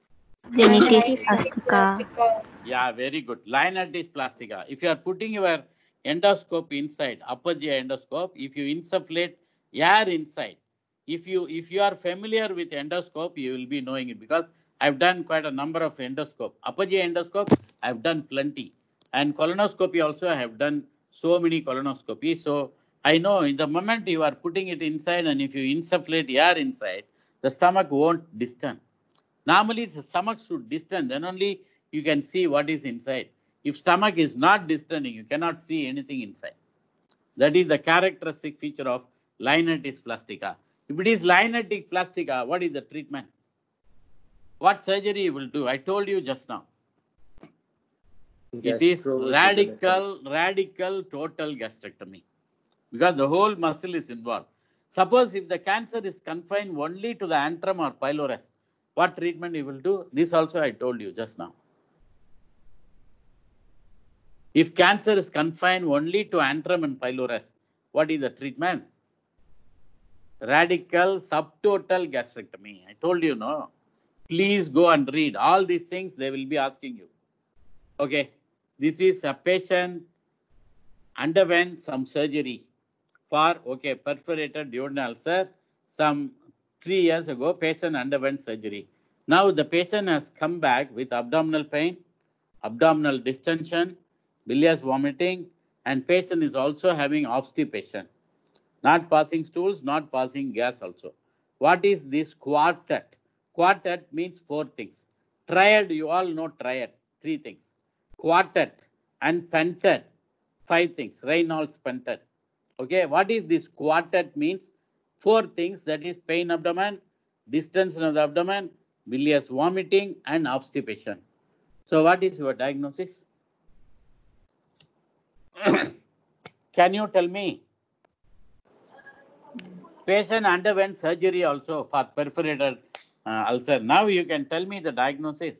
Linitis plastica. Yeah, very good. Linitis plastica. If you are putting your endoscope inside, upper G I endoscope, if you insufflate air inside, if you if you are familiar with endoscope, you will be knowing it, because I've done quite a number of endoscope. Upper G I endoscope, I've done plenty. And colonoscopy also, I have done so many colonoscopy. So I know in the moment you are putting it inside, and if you insufflate air inside, the stomach won't distend. Normally, the stomach should distend, then only you can see what is inside. If stomach is not distending, you cannot see anything inside. That is the characteristic feature of linitis plastica. If it is linitis plastica, what is the treatment? What surgery you will do? I told you just now. It is radical, radical total gastrectomy, because the whole muscle is involved. Suppose if the cancer is confined only to the antrum or pylorus, what treatment you will do? This also I told you just now. If cancer is confined only to antrum and pylorus, what is the treatment? Radical subtotal gastrectomy. I told you, no. Please go and read all these things. They will be asking you. Okay. This is a patient underwent some surgery for, okay, perforated duodenal ulcer, some three years ago, patient underwent surgery. Now the patient has come back with abdominal pain, abdominal distension, bilious vomiting, and patient is also having obstipation. Not passing stools, not passing gas also. What is this quartet? Quartet means four things. Triad, you all know triad, three things. Quartet and pentet, five things. Reynolds pentet. Okay, what is this quartet means? Four things, that is pain abdomen, distension of the abdomen, bilious vomiting, and obstipation. So what is your diagnosis? Can you tell me? Patient underwent surgery also for perforated uh, ulcer. Now you can tell me the diagnosis.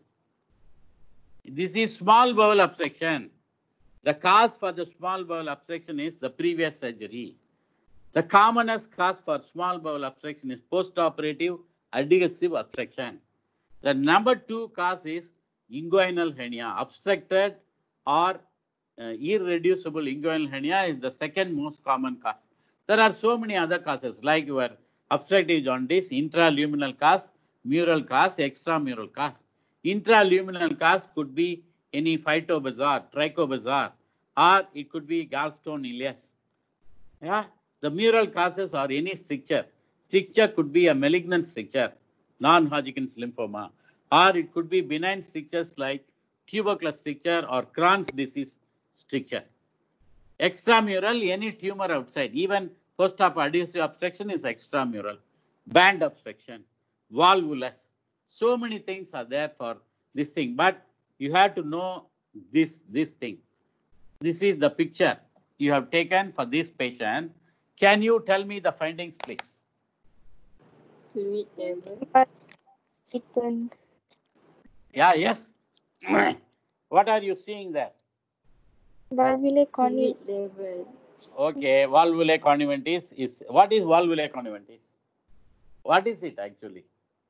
This is small bowel obstruction. The cause for the small bowel obstruction is the previous surgery. The commonest cause for small bowel obstruction is postoperative adhesive obstruction. The number two cause is inguinal hernia. Obstructed or uh, irreducible inguinal hernia is the second most common cause. There are so many other causes like your obstructive jaundice, intraluminal cause, mural cause, extramural cause. Intraluminal cause could be any phytobazar, trichobazar, or it could be gallstone ileus. Yeah, the mural causes are any stricture. Stricture could be a malignant stricture, non-Hodgkin's lymphoma, or it could be benign strictures like tuberculous stricture or Crohn's disease stricture. Extramural, any tumor outside, even post-op adhesive obstruction is extramural. Band obstruction, volvulus. So many things are there for this thing, but you have to know this, this thing. This is the picture you have taken for this patient. Can you tell me the findings, please? Fluid level. Returns. Yeah, yes. What are you seeing there? Valvular Fluid convi- level. Okay, valvulae conjunctivis is, what is valvulae conjunctivis? What is it actually?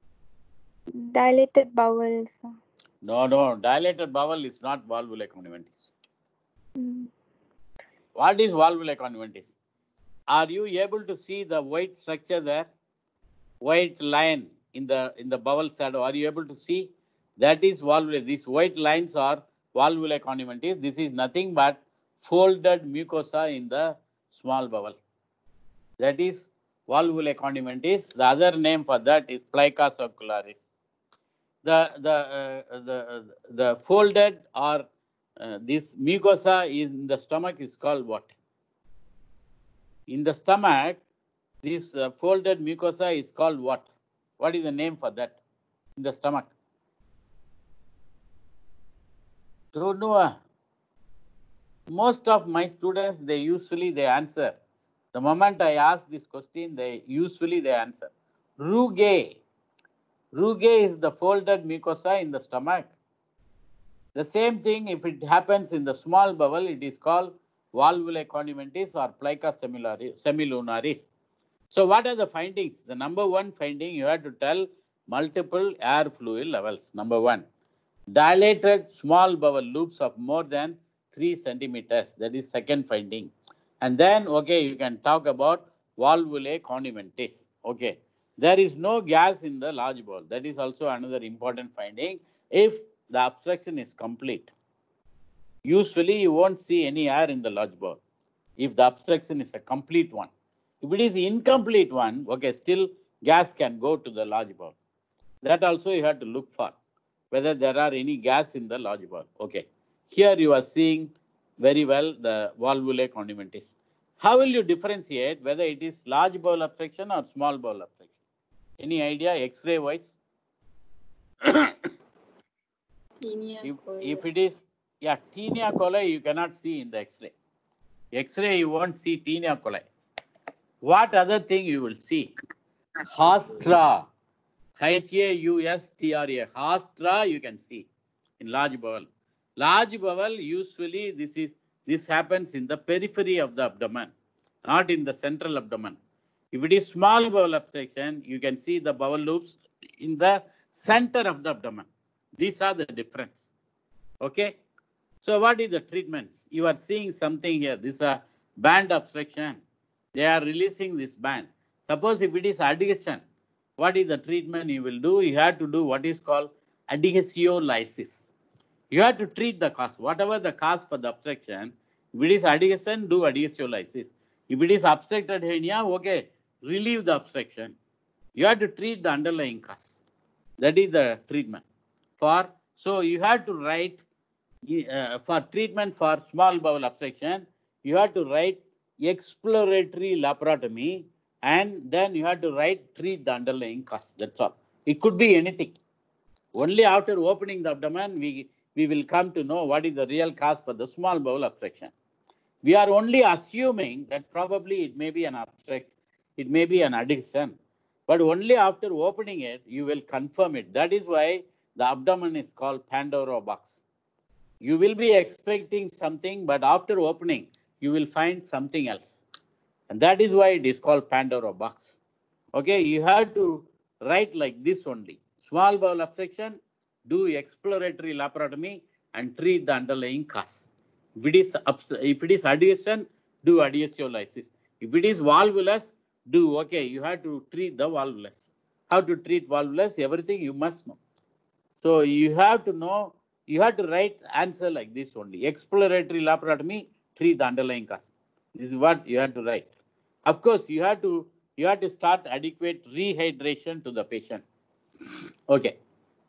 dilated bowels. No, no, dilated bowel is not valvulae conjunctivis. Mm. What is valvulae conjunctivis? Are you able to see the white structure there? White line in the in the bowel shadow. Are you able to see? That is valvulae. These white lines are valvulae conjunctivis. This is nothing but folded mucosa in the small bowel. That is valvulae conjunctivis. The other name for that is plica circularis. The the uh, the uh, the folded or uh, this mucosa in the stomach is called what? In the stomach, this uh, folded mucosa is called what? What is the name for that in the stomach? Don't know. ah? Most of my students, they usually they answer. The moment I ask this question, they usually they answer. Rugae. Rugae is the folded mucosa in the stomach. The same thing, if it happens in the small bowel, it is called valvulae conjunctivis or plica semilunaris. So what are the findings? The number one finding, you have to tell multiple air fluid levels. Number one, dilated small bowel loops of more than three centimeters. That is second finding. And then, okay, you can talk about valvulae conjunctivis. Okay, there is no gas in the large bowel. That is also another important finding. If the obstruction is complete, usually you won't see any air in the large bowel. If the obstruction is a complete one. If it is incomplete one, okay, still gas can go to the large bowel. That also you have to look for, whether there are any gas in the large bowel. Okay, here you are seeing very well the valvulae conjunctivis. How will you differentiate whether it is large bowel obstruction or small bowel obstruction? Any idea, X-ray wise? If, if it is, yeah, Taenia coli, you cannot see in the X-ray. X-ray, you won't see Taenia coli. What other thing you will see? Haustra. H A U S T R A. Haustra you can see in large bowel. Large bowel, usually this is this happens in the periphery of the abdomen, not in the central abdomen. If it is small bowel obstruction, you can see the bowel loops in the center of the abdomen. These are the difference. Okay. So what is the treatments? You are seeing something here. This is a band obstruction. They are releasing this band. Suppose if it is adhesion, what is the treatment you will do? You have to do what is called adhesiolysis. You have to treat the cause. Whatever the cause for the obstruction, if it is adhesion, do adhesiolysis. If it is obstructed hernia, okay, relieve the obstruction. You have to treat the underlying cause. That is the treatment. For so you have to write uh, for treatment for small bowel obstruction, you have to write exploratory laparotomy, and then you have to write treat the underlying cause. That's all. It could be anything. Only after opening the abdomen, we, we will come to know what is the real cause for the small bowel obstruction. We are only assuming that probably it may be an obstruct, it may be an adhesion, but only after opening it, you will confirm it. That is why the abdomen is called Pandora box. You will be expecting something, but after opening, you will find something else. And that is why it is called Pandora box. Okay, you have to write like this only. Small bowel obstruction, do exploratory laparotomy and treat the underlying cause. If it is, if it is adhesion, do adhesiolysis. If it is volvulus, do, okay, you have to treat the volvulus. How to treat volvulus, everything you must know. So you have to know, you have to write answer like this only. Exploratory laparotomy, treat the underlying cause. This is what you have to write. Of course, you have to you have to start adequate rehydration to the patient. Okay.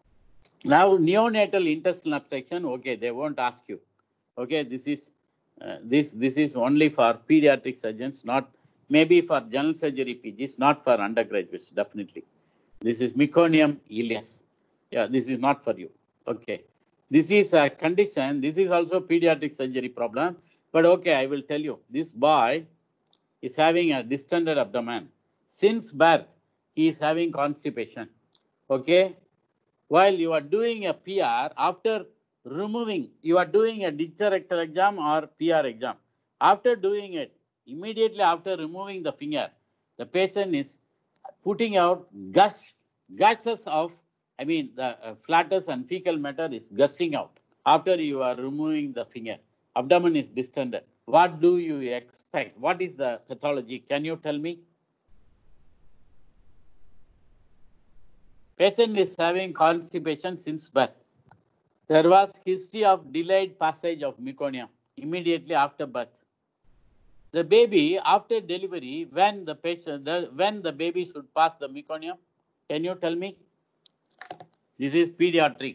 Now neonatal intestinal obstruction. Okay, they won't ask you. Okay, this is uh, this this is only for pediatric surgeons, not maybe for general surgery P Gs, not for undergraduates. Definitely, this is meconium ileus. Yeah, this is not for you. Okay, this is a condition. This is also pediatric surgery problem. But okay, I will tell you. This boy is having a distended abdomen. Since birth, he is having constipation. Okay, while you are doing a P R, after removing, you are doing a ditcher rectal exam or P R exam. After doing it, immediately after removing the finger, the patient is putting out gush, gushes of, I mean, the uh, flatus and fecal matter is gushing out after you are removing the finger. Abdomen is distended. What do you expect? What is the pathology? Can you tell me? Patient is having constipation since birth. There was history of delayed passage of meconium immediately after birth. The baby, after delivery, when the patient, the, when the baby should pass the meconium, can you tell me? This is pediatric.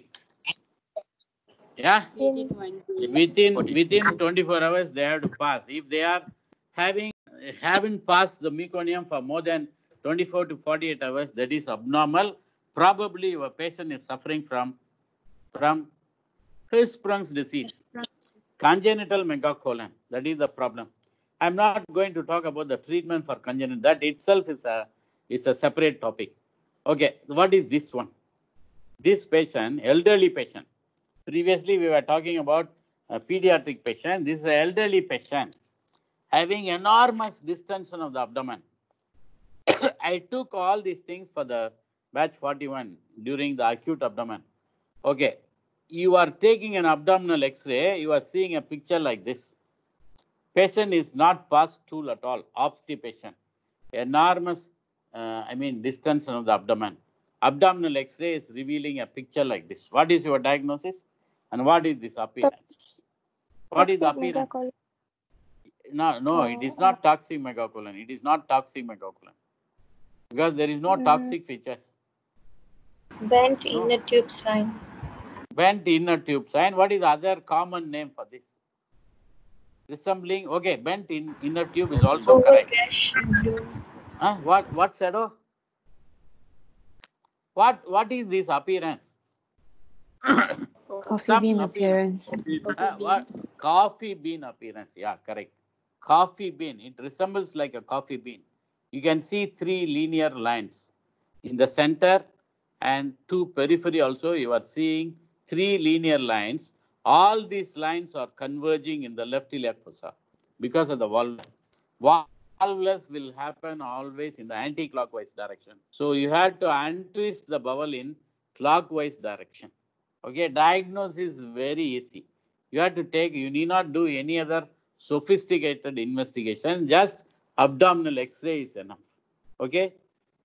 Yeah? Within within twenty-four hours, they have to pass. If they are having haven't passed the meconium for more than twenty-four to forty-eight hours, that is abnormal. Probably your patient is suffering from from Hirschsprung's disease, congenital megacolon. That is the problem. I'm not going to talk about the treatment for congenital. That itself is a is a separate topic. Okay, what is this one? This patient, elderly patient. Previously, we were talking about a pediatric patient. This is an elderly patient having enormous distension of the abdomen. I took all these things for the batch forty-one during the acute abdomen. Okay, you are taking an abdominal X-ray. You are seeing a picture like this. Patient is not past stool at all, obstipation. Enormous, uh, I mean, distension of the abdomen. Abdominal X-ray is revealing a picture like this. What is your diagnosis? And what is this appearance? What is the appearance? Megacolon. No, no, it is not toxic megacolon. It is not toxic megacolon. Because there is no Mm. toxic features. Bent No. inner tube sign. Bent inner tube sign. What is the other common name for this? Resembling, okay, bent in inner tube is also Oval correct. gash in blue. Huh? What, what shadow? What, what is this appearance? Coffee Some bean appearance. Uh, what? Coffee bean appearance. Yeah, correct. Coffee bean. It resembles like a coffee bean. You can see three linear lines in the center and two periphery also. You are seeing three linear lines. All these lines are converging in the left iliac fossa because of the volvulus. Volvulus will happen always in the anti-clockwise direction. So you have to untwist the bowel in clockwise direction. Okay, diagnosis is very easy. You have to take, you need not do any other sophisticated investigation, just abdominal X-ray is enough. Okay,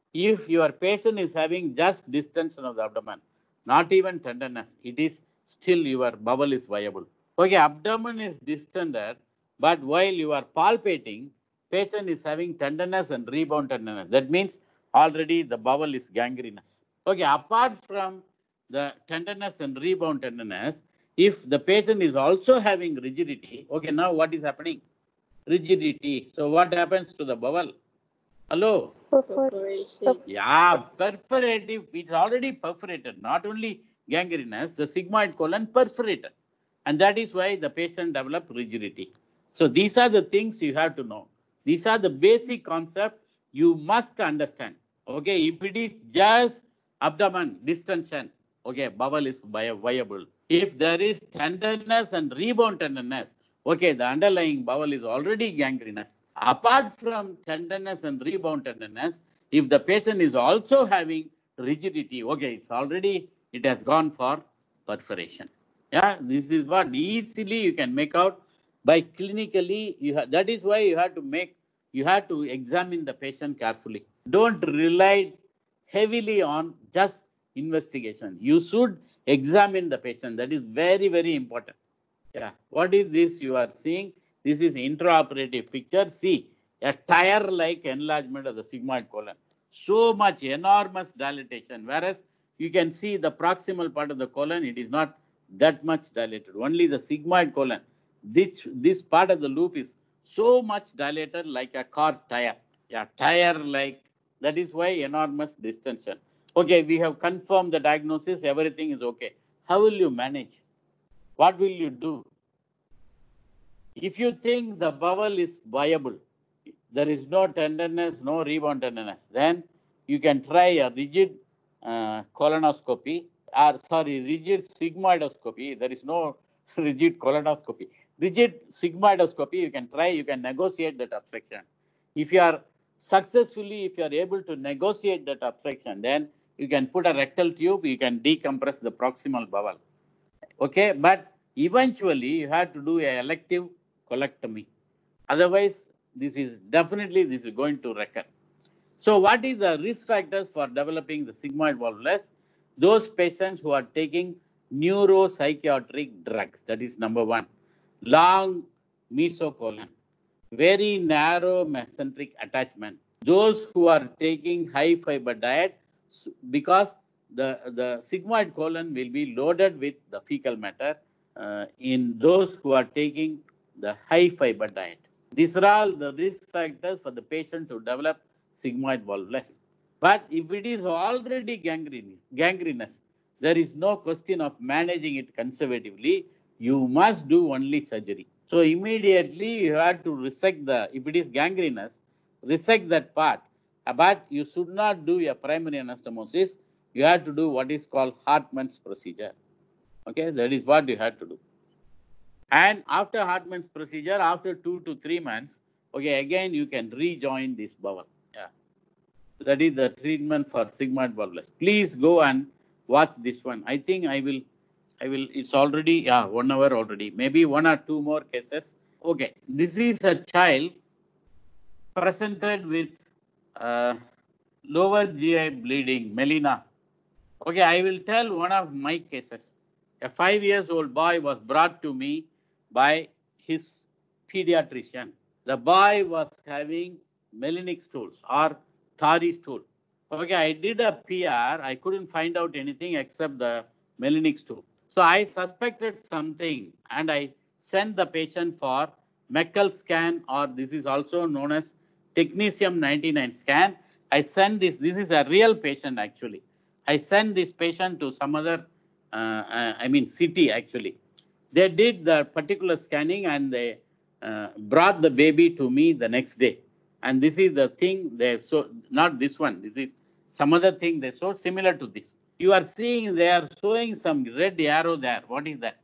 If your patient is having just distension of the abdomen, not even tenderness, it is still your bowel is viable. Okay, abdomen is distended, but while you are palpating, patient is having tenderness and rebound tenderness. That means already the bowel is gangrenous. Okay, apart from the tenderness and rebound tenderness, if the patient is also having rigidity, okay, now what is happening? Rigidity. So what happens to the bowel? Hello? Perforation. Yeah, perforative. It's already perforated, not only gangrenous, the sigmoid colon perforated. And that is why the patient develop rigidity. So these are the things you have to know. These are the basic concept you must understand. Okay, if it is just abdomen distension, okay, bowel is viable. If there is tenderness and rebound tenderness, okay, the underlying bowel is already gangrenous. Apart from tenderness and rebound tenderness, if the patient is also having rigidity, okay, it's already, it has gone for perforation. Yeah, this is what easily you can make out by clinically. You have, that is why you have to make, you have to examine the patient carefully. Don't rely heavily on just investigation. You should examine the patient. That is very, very important. Yeah. What is this you are seeing? This is intraoperative picture. See, a tire-like enlargement of the sigmoid colon. So much enormous dilatation. Whereas you can see the proximal part of the colon, it is not that much dilated. Only the sigmoid colon. This, this part of the loop is so much dilated like a car tire. Yeah, tire-like. That is why enormous distension. Okay, we have confirmed the diagnosis. Everything is okay. How will you manage? What will you do? If you think the bowel is viable, there is no tenderness, no rebound tenderness, then you can try a rigid uh, colonoscopy, or sorry, rigid sigmoidoscopy. There is no rigid colonoscopy. Rigid sigmoidoscopy, you can try, you can negotiate that obstruction. If you are successfully, if you are able to negotiate that obstruction, then you can put a rectal tube, you can decompress the proximal bowel. Okay, but eventually you have to do a elective colectomy. Otherwise, this is definitely this is going to recur. So, what is the risk factors for developing the sigmoid volvulus? Those patients who are taking neuropsychiatric drugs, that is number one. Long mesocolon, very narrow mesenteric attachment. Those who are taking high fiber diet, because the, the sigmoid colon will be loaded with the fecal matter uh, in those who are taking the high fiber diet. These are all the risk factors for the patient to develop sigmoid volvulus. But if it is already gangrenous, gangrenous, there is no question of managing it conservatively. You must do only surgery. So immediately you have to resect the, if it is gangrenous, resect that part. But you should not do a primary anastomosis. You have to do what is called Hartmann's procedure. Okay, that is what you have to do. And after Hartmann's procedure, after two to three months, okay, again you can rejoin this bowel. Yeah, that is the treatment for sigmoid volvulus. Please go and watch this one. I think I will, I will. It's already yeah one hour already. Maybe one or two more cases. Okay, this is a child presented with uh, lower G I bleeding, melena. Okay, I will tell one of my cases. A five years old boy was brought to me by his pediatrician. The boy was having melanic stools or thari stool. Okay, I did a P R. I couldn't find out anything except the melanic stool. So I suspected something and I sent the patient for Meckel scan, or this is also known as technetium ninety-nine scan. I sent this. This is a real patient actually. I sent this patient to some other, uh, uh, I mean, city actually. They did the particular scanning and they uh, brought the baby to me the next day. And this is the thing they so not this one. This is some other thing they saw similar to this. You are seeing they are showing some red arrow there. What is that?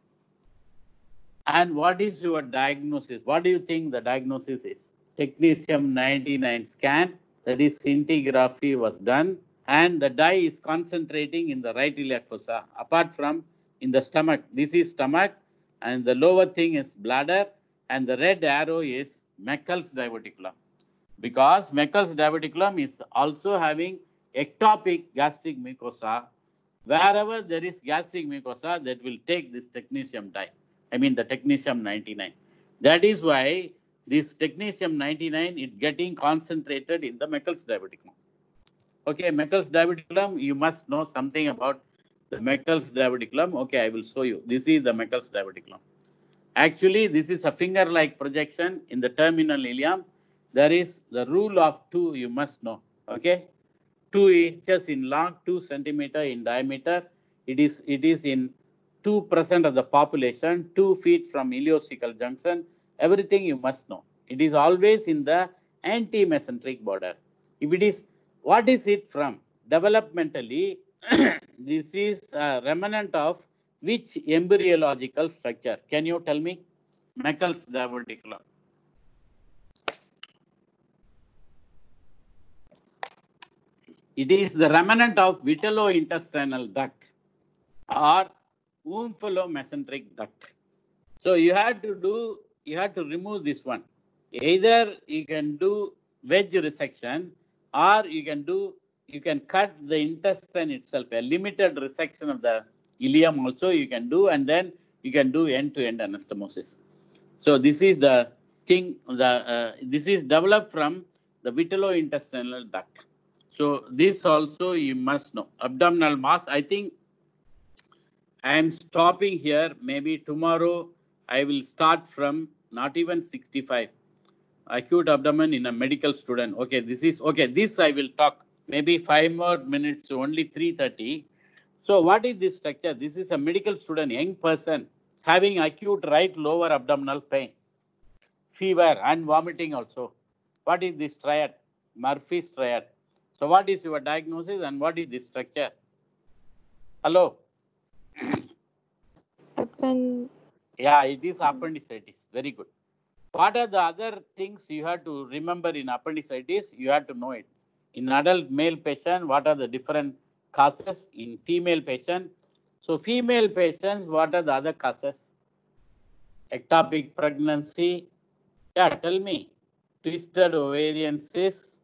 And what is your diagnosis? What do you think the diagnosis is? Technetium ninety-nine scan, that is scintigraphy was done, and the dye is concentrating in the right iliac fossa, apart from in the stomach. This is stomach, and the lower thing is bladder, and the red arrow is Meckel's diverticulum. Because Meckel's diverticulum is also having ectopic gastric mucosa. Wherever there is gastric mucosa, that will take this technetium dye. I mean the technetium ninety-nine. That is why this technetium ninety-nine is getting concentrated in the Meckel's diverticulum. Okay, Meckel's diverticulum, you must know something about the Meckel's diverticulum. Okay, I will show you. This is the Meckel's diverticulum. Actually, this is a finger-like projection in the terminal ileum. There is the rule of two, you must know. Okay, two inches in long, two centimeter in diameter. It is it is in two percent of the population, two feet from ileocecal junction. Everything you must know. It is always in the anti-mesenteric border. If it is, what is it from? Developmentally, this is a remnant of which embryological structure? Can you tell me? Meckel's diverticulum. It is the remnant of vitellointestinal duct or omphallomesenteric duct. So you have to do, you have to remove this one. Either you can do wedge resection, or you can do, you can cut the intestine itself, a limited resection of the ileum also you can do, and then you can do end-to-end anastomosis. So this is the thing, the uh, this is developed from the vitellointestinal duct. So this also you must know. Abdominal mass, I think I am stopping here. Maybe tomorrow I will start from not even sixty-five. Acute abdomen in a medical student. Okay, this is, okay, this I will talk. Maybe five more minutes, only three thirty. So what is this structure? This is a medical student, young person, having acute right lower abdominal pain, fever and vomiting also. What is this triad? Murphy's triad. So what is your diagnosis and what is this structure? Hello? Append. Yeah, it is appendicitis. Very good. What are the other things you have to remember in appendicitis? You have to know it. In adult male patient, what are the different causes? In female patient. So female patients, what are the other causes? Ectopic pregnancy. Yeah, tell me. Twisted ovarian cyst,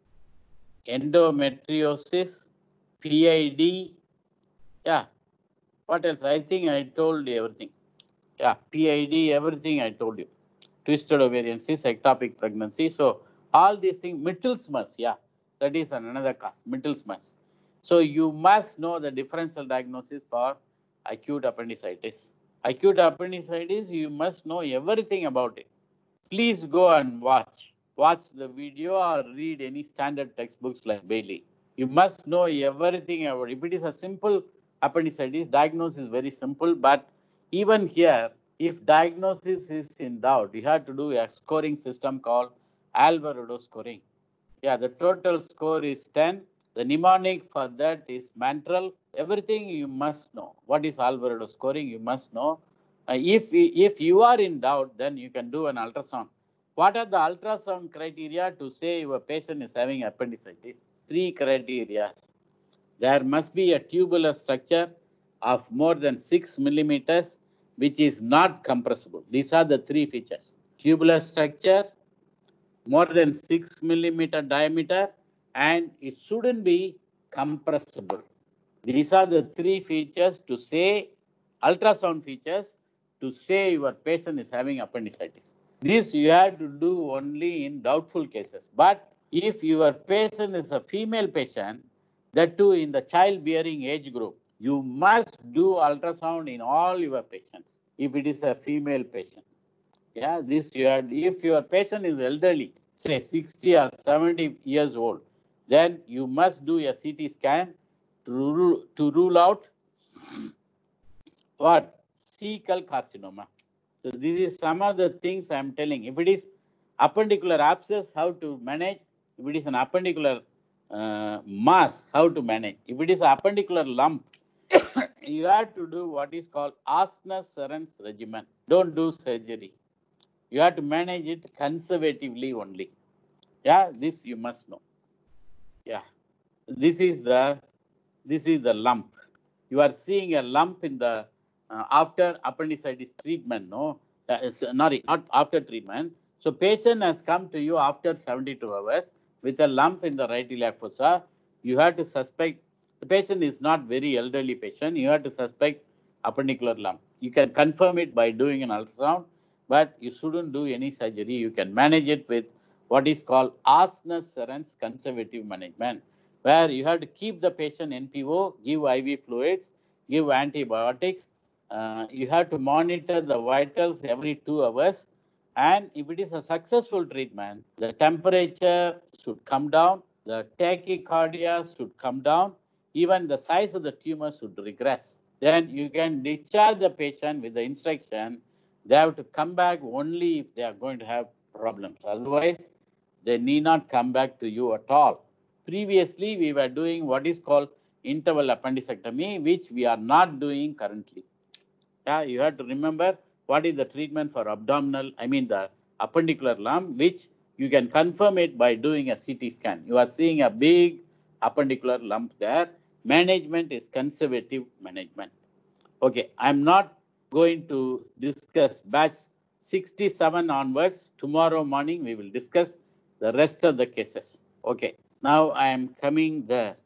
endometriosis, P I D. Yeah. What else? I think I told you everything. Yeah, P I D, everything I told you. Twisted ovarian cyst, ectopic pregnancy. So all these things, Mittelsmans, yeah, that is another cause, Mittelsmans. So you must know the differential diagnosis for acute appendicitis. Acute appendicitis, you must know everything about it. Please go and watch. Watch the video or read any standard textbooks like Bailey. You must know everything about it. If it is a simple appendicitis, diagnosis is very simple, but even here, if diagnosis is in doubt, you have to do a scoring system called Alvarado scoring. Yeah, the total score is ten. The mnemonic for that is Mantral. Everything you must know. What is Alvarado scoring? You must know. Uh, if, if you are in doubt, then you can do an ultrasound. What are the ultrasound criteria to say your patient is having appendicitis? Three criteria. There must be a tubular structure of more than six millimeters, which is not compressible. These are the three features. Tubular structure, more than six millimeter diameter, and it shouldn't be compressible. These are the three features to say, ultrasound features, to say your patient is having appendicitis. This you have to do only in doubtful cases. But if your patient is a female patient, that too in the childbearing age group, you must do ultrasound in all your patients if it is a female patient. Yeah, this you have, if your patient is elderly, say sixty or seventy years old, then you must do a C T scan to rule, to rule out what? Cecal carcinoma. So this is some of the things I am telling. If it is appendicular abscess, how to manage? If it is an appendicular uh, mass, how to manage? If it is an appendicular lump, you have to do what is called Asner-Serens regimen. Don't do surgery. You have to manage it conservatively only. Yeah, this you must know. Yeah, this is the this is the lump. You are seeing a lump in the uh, after appendicitis treatment. No, uh, sorry, not after treatment. So patient has come to you after seventy-two hours with a lump in the right iliac fossa. you have to suspect the patient is not very elderly patient. You have to suspect appendicular lump. You can confirm it by doing an ultrasound, but you shouldn't do any surgery. You can manage it with what is called Asner-Serens conservative management, where you have to keep the patient N P O, give I V fluids, give antibiotics. Uh, you have to monitor the vitals every two hours. And if it is a successful treatment, the temperature should come down, the tachycardia should come down, even the size of the tumor should regress. Then you can discharge the patient with the instruction they have to come back only if they are going to have problems. Otherwise, they need not come back to you at all. Previously, we were doing what is called interval appendicectomy, which we are not doing currently. Yeah, you have to remember what is the treatment for abdominal, I mean the appendicular lump, which you can confirm it by doing a C T scan. You are seeing a big appendicular lump there. Management is conservative management. Okay, I'm not going to discuss batch sixty-seven onwards. Tomorrow morning we will discuss the rest of the cases. Okay, now I am coming the